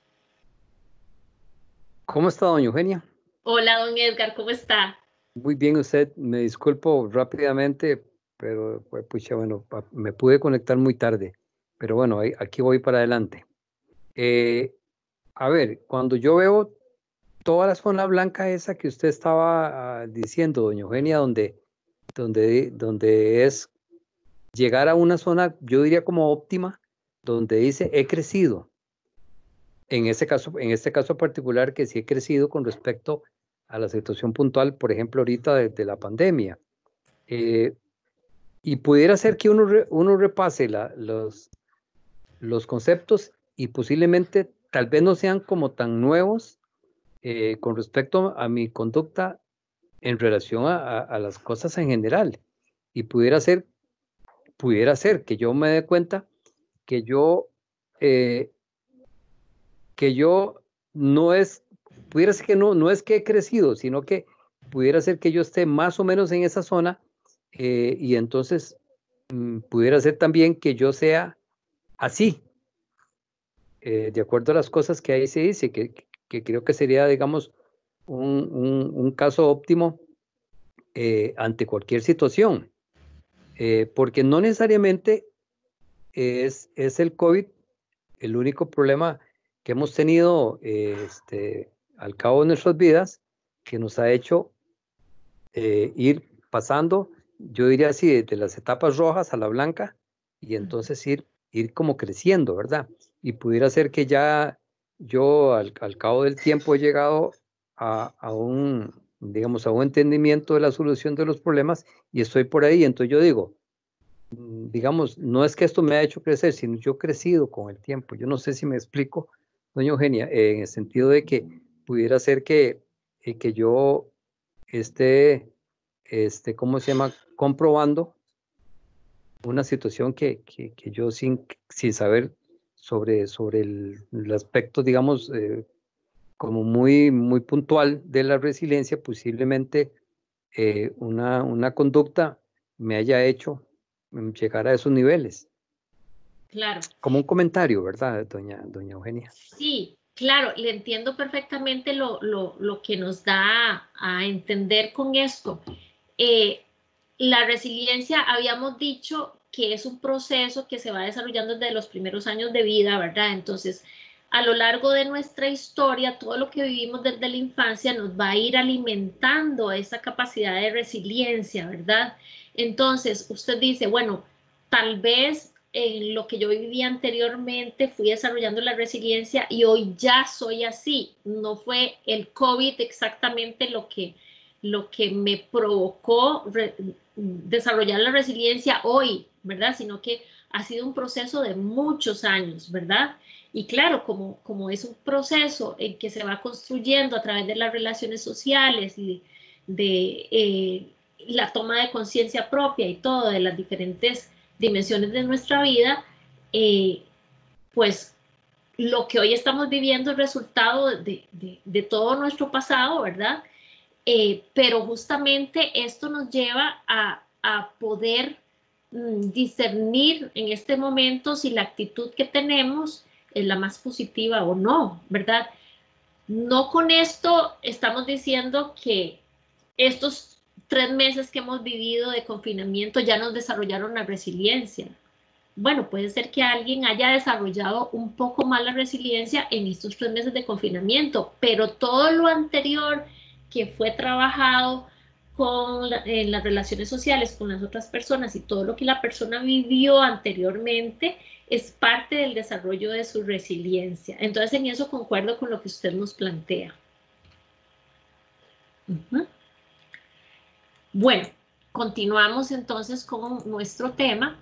¿Cómo está, doña Eugenia?
Hola, don Edgar, ¿cómo está?
Muy bien, usted. Me disculpo rápidamente, pero pues, pucha, bueno, pa- me pude conectar muy tarde. Pero bueno, ahí- aquí voy para adelante. Eh, a ver, cuando yo veo toda la zona blanca esa que usted estaba ah, diciendo, doña Eugenia, donde, donde, donde es llegar a una zona, yo diría como óptima, donde dice he crecido. En este caso, en este caso particular, que sí he crecido con respecto a la situación puntual, por ejemplo, ahorita de, de la pandemia. Eh, y pudiera ser que uno, re, uno repase la, los, los conceptos y posiblemente tal vez no sean como tan nuevos, eh, con respecto a mi conducta en relación a, a, a las cosas en general. Y pudiera ser, pudiera ser que yo me dé cuenta que yo, eh, que yo no es, pudiera ser que no, no es que he crecido, sino que pudiera ser que yo esté más o menos en esa zona, eh, y entonces mm, pudiera ser también que yo sea así, eh, de acuerdo a las cosas que ahí se dice, que, que creo que sería, digamos, un, un, un caso óptimo eh, ante cualquier situación, eh, porque no necesariamente es, es el COVID el único problema que hemos tenido eh, este, al cabo de nuestras vidas, que nos ha hecho eh, ir pasando, yo diría así, de las etapas rojas a la blanca, y entonces ir, ir como creciendo, ¿verdad? Y pudiera ser que ya yo al, al cabo del tiempo he llegado a, a un, digamos, a un entendimiento de la solución de los problemas y estoy por ahí. Entonces yo digo, mm, digamos, no es que esto me ha hecho crecer, sino yo he crecido con el tiempo. Yo no sé si me explico, doña Eugenia, eh, en el sentido de que pudiera ser que, eh, que yo esté, este, ¿cómo se llama? Comprobando una situación que, que, que yo sin, sin saber sobre, sobre el, el aspecto, digamos, eh, como muy, muy puntual de la resiliencia, posiblemente eh, una, una conducta me haya hecho mm, llegar a esos niveles.
Claro.
Como un comentario, ¿verdad, doña, doña Eugenia?
Sí, claro, le entiendo perfectamente lo, lo, lo que nos da a entender con esto. Eh, la resiliencia, habíamos dicho que es un proceso que se va desarrollando desde los primeros años de vida, ¿verdad? Entonces, a lo largo de nuestra historia, todo lo que vivimos desde la infancia nos va a ir alimentando esa capacidad de resiliencia, ¿verdad? Entonces, usted dice, bueno, tal vez en lo que yo vivía anteriormente fui desarrollando la resiliencia y hoy ya soy así. No fue el COVID exactamente lo que, lo que me provocó re, desarrollar la resiliencia hoy, ¿verdad? Sino que ha sido un proceso de muchos años, ¿verdad? Y claro, como, como es un proceso en que se va construyendo a través de las relaciones sociales y de, de eh, la toma de conciencia propia y todo, de las diferentes dimensiones de nuestra vida, eh, pues lo que hoy estamos viviendo es resultado de, de, de todo nuestro pasado, ¿verdad? Eh, pero justamente esto nos lleva a, a poder mm, discernir en este momento si la actitud que tenemos es la más positiva o no, ¿verdad? No con esto estamos diciendo que estos tres meses que hemos vivido de confinamiento ya nos desarrollaron la resiliencia. Bueno, puede ser que alguien haya desarrollado un poco más la resiliencia en estos tres meses de confinamiento, pero todo lo anterior que fue trabajado con la, en las relaciones sociales con las otras personas y todo lo que la persona vivió anteriormente es parte del desarrollo de su resiliencia. Entonces, en eso concuerdo con lo que usted nos plantea. Uh-huh. Bueno, continuamos entonces con nuestro tema.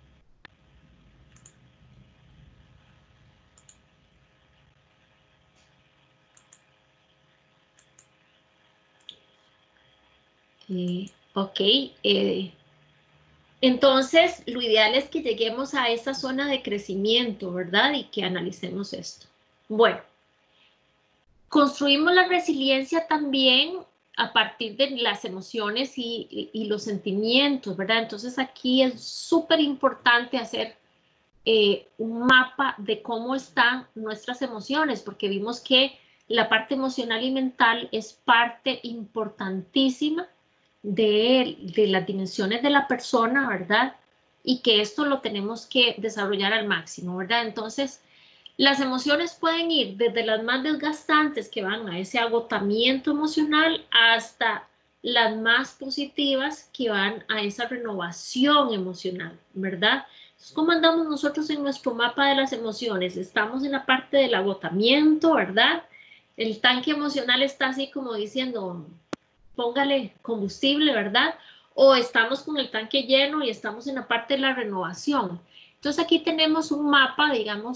Eh, ok, eh, entonces lo ideal es que lleguemos a esta zona de crecimiento, ¿verdad? Y que analicemos esto. Bueno, construimos la resiliencia también a partir de las emociones y, y, y los sentimientos, ¿verdad? Entonces aquí es súper importante hacer eh, un mapa de cómo están nuestras emociones, porque vimos que la parte emocional y mental es parte importantísima de, de las dimensiones de la persona, ¿verdad? Y que esto lo tenemos que desarrollar al máximo, ¿verdad? Entonces, las emociones pueden ir desde las más desgastantes que van a ese agotamiento emocional hasta las más positivas que van a esa renovación emocional, ¿verdad? Entonces, ¿cómo andamos nosotros en nuestro mapa de las emociones? Estamos en la parte del agotamiento, ¿verdad? El tanque emocional está así como diciendo, póngale combustible, ¿verdad? O estamos con el tanque lleno y estamos en la parte de la renovación. Entonces aquí tenemos un mapa, digamos,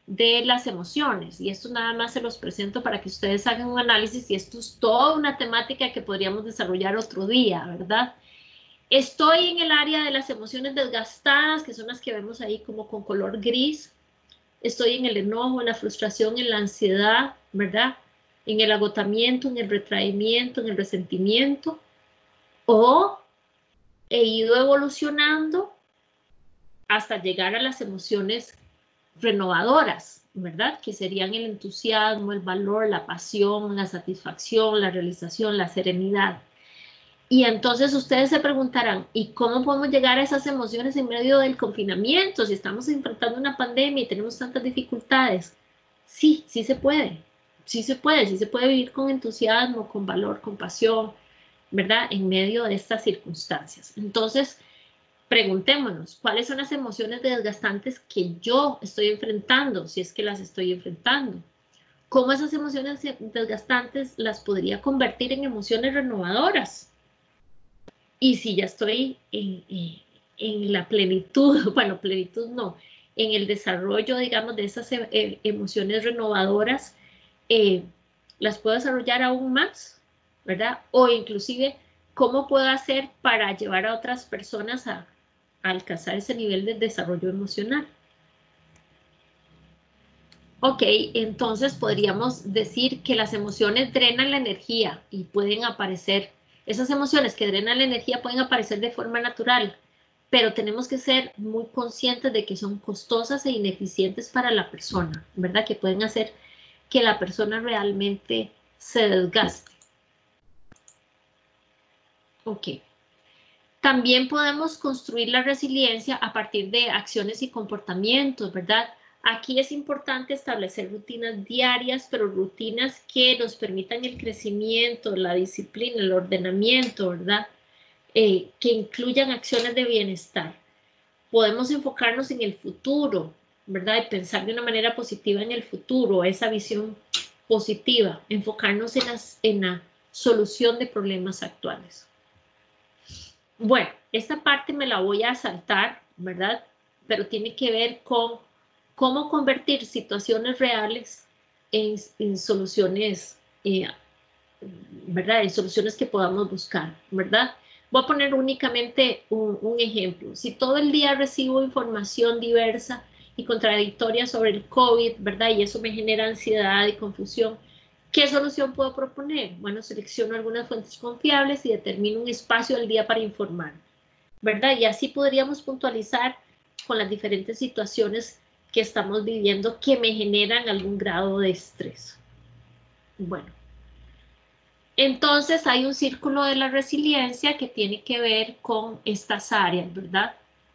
de las emociones. Y esto nada más se los presento para que ustedes hagan un análisis, y esto es toda una temática que podríamos desarrollar otro día, ¿verdad? Estoy en el área de las emociones desgastadas, que son las que vemos ahí como con color gris. Estoy en el enojo, en la frustración, en la ansiedad, ¿verdad? En el agotamiento, en el retraimiento, en el resentimiento. O he ido evolucionando hasta llegar a las emociones renovadoras, ¿verdad? Que serían el entusiasmo, el valor, la pasión, la satisfacción, la realización, la serenidad. Y entonces ustedes se preguntarán, ¿y cómo podemos llegar a esas emociones en medio del confinamiento? Si estamos enfrentando una pandemia y tenemos tantas dificultades. Sí, sí se puede. Sí se puede, sí se puede vivir con entusiasmo, con valor, con pasión, ¿verdad? En medio de estas circunstancias. Entonces, preguntémonos, ¿cuáles son las emociones desgastantes que yo estoy enfrentando, si es que las estoy enfrentando? ¿Cómo esas emociones desgastantes las podría convertir en emociones renovadoras? Y si ya estoy en, en, en la plenitud, bueno, plenitud no, en el desarrollo, digamos, de esas e emociones renovadoras, eh, las puedo desarrollar aún más, ¿verdad? O inclusive, ¿cómo puedo hacer para llevar a otras personas a, a alcanzar ese nivel de desarrollo emocional? Ok, entonces podríamos decir que las emociones drenan la energía y pueden aparecer, esas emociones que drenan la energía pueden aparecer de forma natural, pero tenemos que ser muy conscientes de que son costosas e ineficientes para la persona, ¿verdad? Que pueden hacer que la persona realmente se desgaste. Ok. También podemos construir la resiliencia a partir de acciones y comportamientos, ¿verdad? Aquí es importante establecer rutinas diarias, pero rutinas que nos permitan el crecimiento, la disciplina, el ordenamiento, ¿verdad? Eh, que incluyan acciones de bienestar. Podemos enfocarnos en el futuro, ¿verdad? Y pensar de una manera positiva en el futuro, esa visión positiva, enfocarnos en, las, en la solución de problemas actuales. Bueno, esta parte me la voy a saltar, ¿verdad? Pero tiene que ver con cómo convertir situaciones reales en, en soluciones, eh, ¿verdad? En soluciones que podamos buscar, ¿verdad? Voy a poner únicamente un, un ejemplo. Si todo el día recibo información diversa y contradictoria sobre el COVID, ¿verdad? Y eso me genera ansiedad y confusión, ¿qué solución puedo proponer? Bueno, selecciono algunas fuentes confiables y determino un espacio del día para informar, ¿verdad? Y así podríamos puntualizar con las diferentes situaciones que estamos viviendo que me generan algún grado de estrés. Bueno, entonces hay un círculo de la resiliencia que tiene que ver con estas áreas, ¿verdad?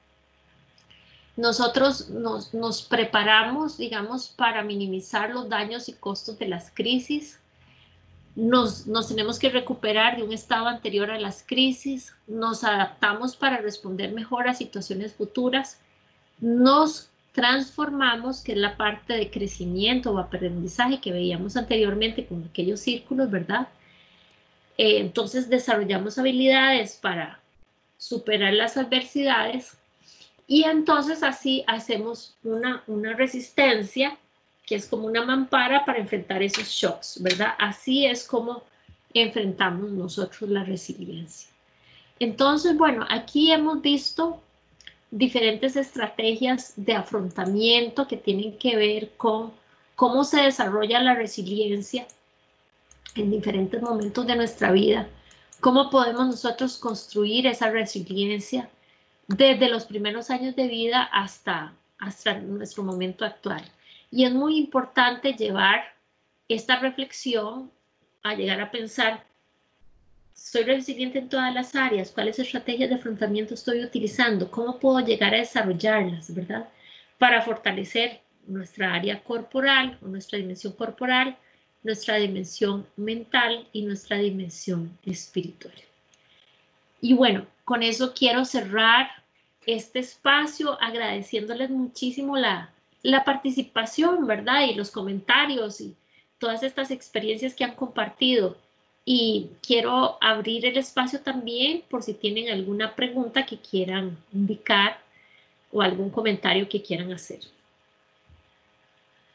Nosotros nos, nos preparamos, digamos, para minimizar los daños y costos de las crisis. Nos, nos tenemos que recuperar de un estado anterior a las crisis, nos adaptamos para responder mejor a situaciones futuras, nos transformamos, que es la parte de crecimiento o aprendizaje que veíamos anteriormente con aquellos círculos, ¿verdad? Eh, entonces desarrollamos habilidades para superar las adversidades y entonces así hacemos una, una resistencia que es como una mampara para enfrentar esos shocks, ¿verdad? Así es como enfrentamos nosotros la resiliencia. Entonces, bueno, aquí hemos visto diferentes estrategias de afrontamiento que tienen que ver con cómo se desarrolla la resiliencia en diferentes momentos de nuestra vida, cómo podemos nosotros construir esa resiliencia desde los primeros años de vida hasta, hasta nuestro momento actual. Y es muy importante llevar esta reflexión a llegar a pensar, ¿soy resiliente en todas las áreas? ¿Cuáles estrategias de afrontamiento estoy utilizando? ¿Cómo puedo llegar a desarrollarlas, verdad? Para fortalecer nuestra área corporal o nuestra dimensión corporal, nuestra dimensión mental y nuestra dimensión espiritual. Y bueno, con eso quiero cerrar este espacio agradeciéndoles muchísimo la, la participación, ¿verdad? Y los comentarios y todas estas experiencias que han compartido. Y quiero abrir el espacio también por si tienen alguna pregunta que quieran indicar o algún comentario que quieran hacer.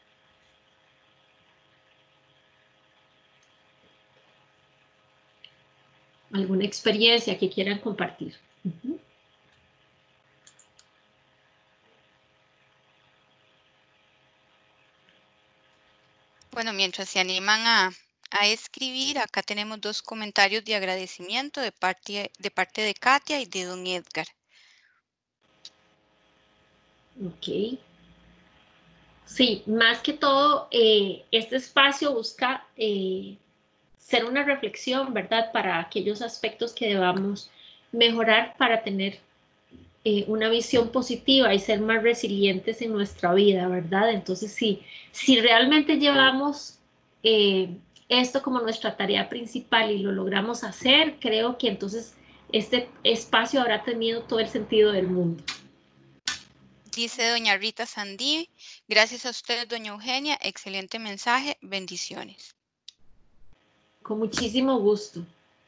alguna experiencia que quieran compartir. Uh-huh.
Bueno, mientras se animan a, a escribir, acá tenemos dos comentarios de agradecimiento de parte, de parte de Katia y de don Edgar.
Ok. Sí, más que todo, eh, este espacio busca eh, ser una reflexión, ¿verdad? Para aquellos aspectos que debamos mejorar para tener eh, una visión positiva y ser más resilientes en nuestra vida, ¿verdad? Entonces, sí, si realmente llevamos eh, esto como nuestra tarea principal y lo logramos hacer, creo que entonces este espacio habrá tenido todo el sentido del mundo.
Dice doña Rita Sandí, gracias a usted, doña Eugenia, excelente mensaje, bendiciones.
Con muchísimo gusto.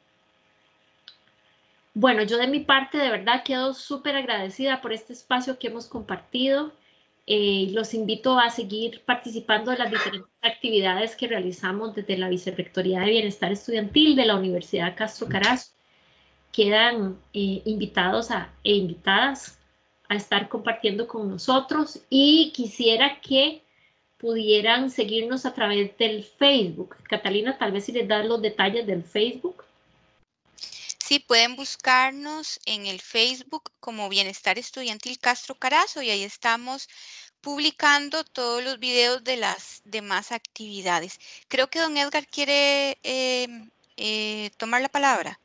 Bueno, yo de mi parte de verdad quedo súper agradecida por este espacio que hemos compartido. Eh, los invito a seguir participando de las diferentes actividades que realizamos desde la Vicerrectoría de Bienestar Estudiantil de la Universidad Castro Carazo. Quedan eh, invitados a, e invitadas a estar compartiendo con nosotros y quisiera que pudieran seguirnos a través del Facebook. Catalina, tal vez si les das los detalles del Facebook.
Sí, pueden buscarnos en el Facebook como Bienestar Estudiantil Castro Carazo y ahí estamos publicando todos los videos de las demás actividades. Creo que don Edgar quiere eh, eh, tomar la palabra.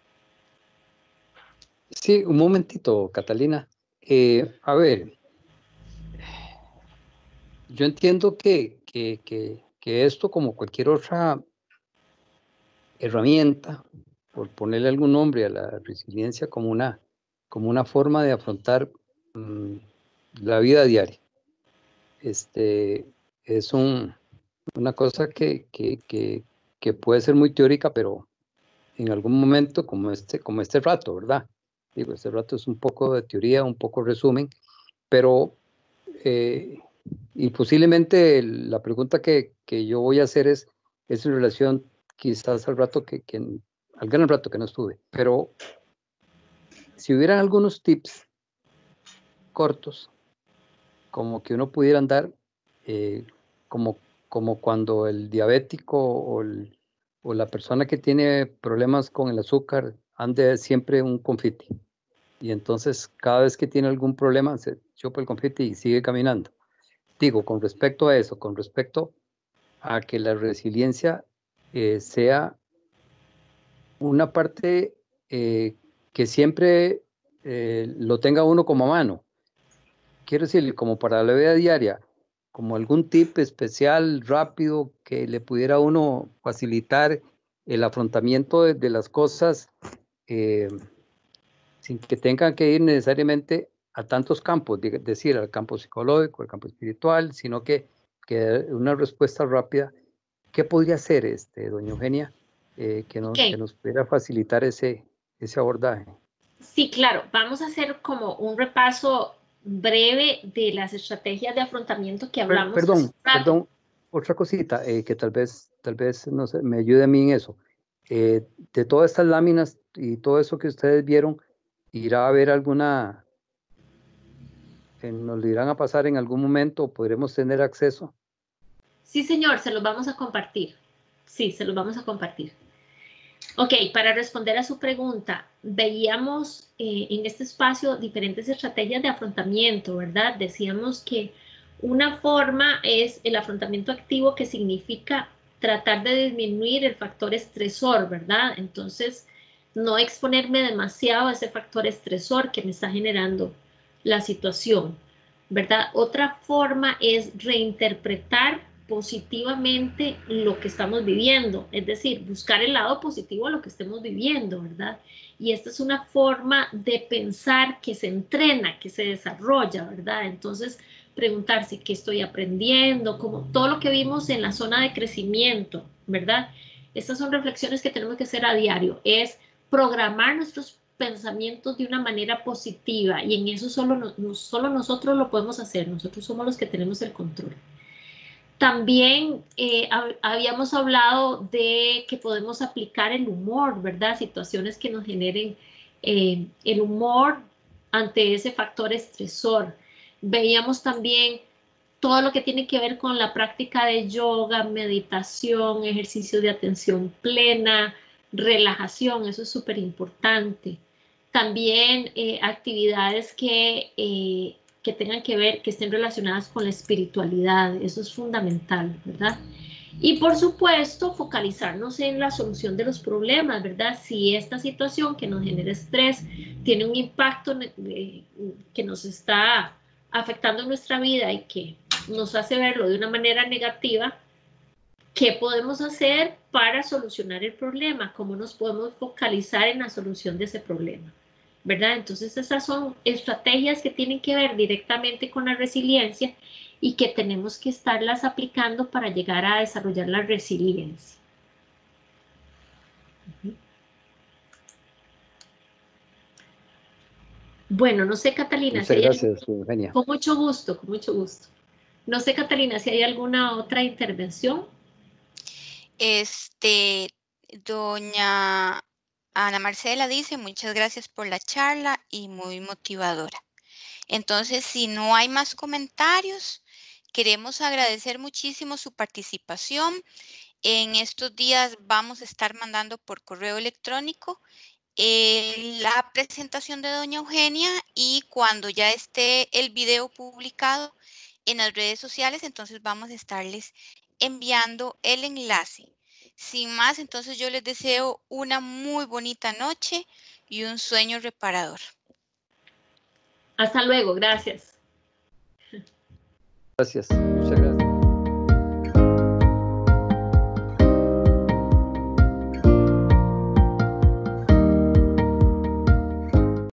Sí, un momentito, Catalina. Eh, a ver, yo entiendo que, que, que, que esto, como cualquier otra herramienta, por ponerle algún nombre a la resiliencia, como una, como una forma de afrontar mmm, la vida diaria. Este, es un, una cosa que, que, que, que puede ser muy teórica, pero en algún momento, como este, como este rato, ¿verdad? Digo, este rato es un poco de teoría, un poco resumen, pero eh, y posiblemente la pregunta que, que yo voy a hacer es, es en relación quizás al rato que, que al gran rato que no estuve, pero si hubieran algunos tips cortos, como que uno pudiera andar, eh, como, como cuando el diabético o, el, o la persona que tiene problemas con el azúcar ande siempre un confiti. Y entonces cada vez que tiene algún problema se chupa el confiti y sigue caminando. Digo, con respecto a eso, con respecto a que la resiliencia eh, sea una parte eh, que siempre eh, lo tenga uno como a mano. Quiero decir, como para la vida diaria, como algún tip especial, rápido, que le pudiera a uno facilitar el afrontamiento de, de las cosas eh, sin que tengan que ir necesariamente a tantos campos, es decir, al campo psicológico, al campo espiritual, sino que, que una respuesta rápida. ¿Qué podría hacer, este, doña Eugenia, eh, que, no,
Okay.
que nos pudiera facilitar ese, ese abordaje?
Sí, claro. Vamos a hacer como un repaso breve de las estrategias de afrontamiento que hablamos.
Per, perdón, perdón, otra cosita eh, que tal vez, tal vez no sé, me ayude a mí en eso. Eh, de todas estas láminas y todo eso que ustedes vieron, ¿irá a haber alguna, eh, nos lo irán a pasar en algún momento o podremos tener acceso?
Sí, señor, se los vamos a compartir. Sí, se los vamos a compartir. Ok, para responder a su pregunta, veíamos eh, en este espacio diferentes estrategias de afrontamiento, ¿verdad? Decíamos que una forma es el afrontamiento activo, que significa tratar de disminuir el factor estresor, ¿verdad? Entonces, no exponerme demasiado a ese factor estresor que me está generando la situación, ¿verdad? Otra forma es reinterpretar positivamente lo que estamos viviendo, es decir, buscar el lado positivo a lo que estemos viviendo, ¿verdad? Y esta es una forma de pensar que se entrena, que se desarrolla, ¿verdad? Entonces, preguntarse qué estoy aprendiendo, como todo lo que vimos en la zona de crecimiento, ¿verdad? Estas son reflexiones que tenemos que hacer a diario, es programar nuestros pensamientos de una manera positiva y en eso solo, no, solo nosotros lo podemos hacer, nosotros somos los que tenemos el control. También eh, hab habíamos hablado de que podemos aplicar el humor, ¿verdad? Situaciones que nos generen eh, el humor ante ese factor estresor. Veíamos también todo lo que tiene que ver con la práctica de yoga, meditación, ejercicio de atención plena, relajación, eso es súper importante. También eh, actividades que, eh, que tengan que ver, que estén relacionadas con la espiritualidad, eso es fundamental, ¿verdad? Y por supuesto, focalizarnos en la solución de los problemas, ¿verdad? Si esta situación que nos genera estrés tiene un impacto eh, que nos está afectando nuestra vida y que nos hace verlo de una manera negativa, ¿qué podemos hacer para solucionar el problema? ¿Cómo nos podemos focalizar en la solución de ese problema? ¿Verdad? Entonces esas son estrategias que tienen que ver directamente con la resiliencia y que tenemos que estarlas aplicando para llegar a desarrollar la resiliencia. Bueno, no sé, Catalina, si
Muchas
hay algo...
gracias, Eugenia.
Con mucho gusto, con mucho gusto. No sé, Catalina, si hay alguna otra intervención.
Este, doña Ana Marcela dice, muchas gracias por la charla y muy motivadora. Entonces, si no hay más comentarios, queremos agradecer muchísimo su participación. En estos días vamos a estar mandando por correo electrónico eh, la presentación de doña Eugenia, y cuando ya esté el video publicado en las redes sociales, entonces vamos a estarles enviando el enlace. Sin más, entonces yo les deseo una muy bonita noche y un sueño reparador.
Hasta luego, gracias.
Gracias, muchas gracias.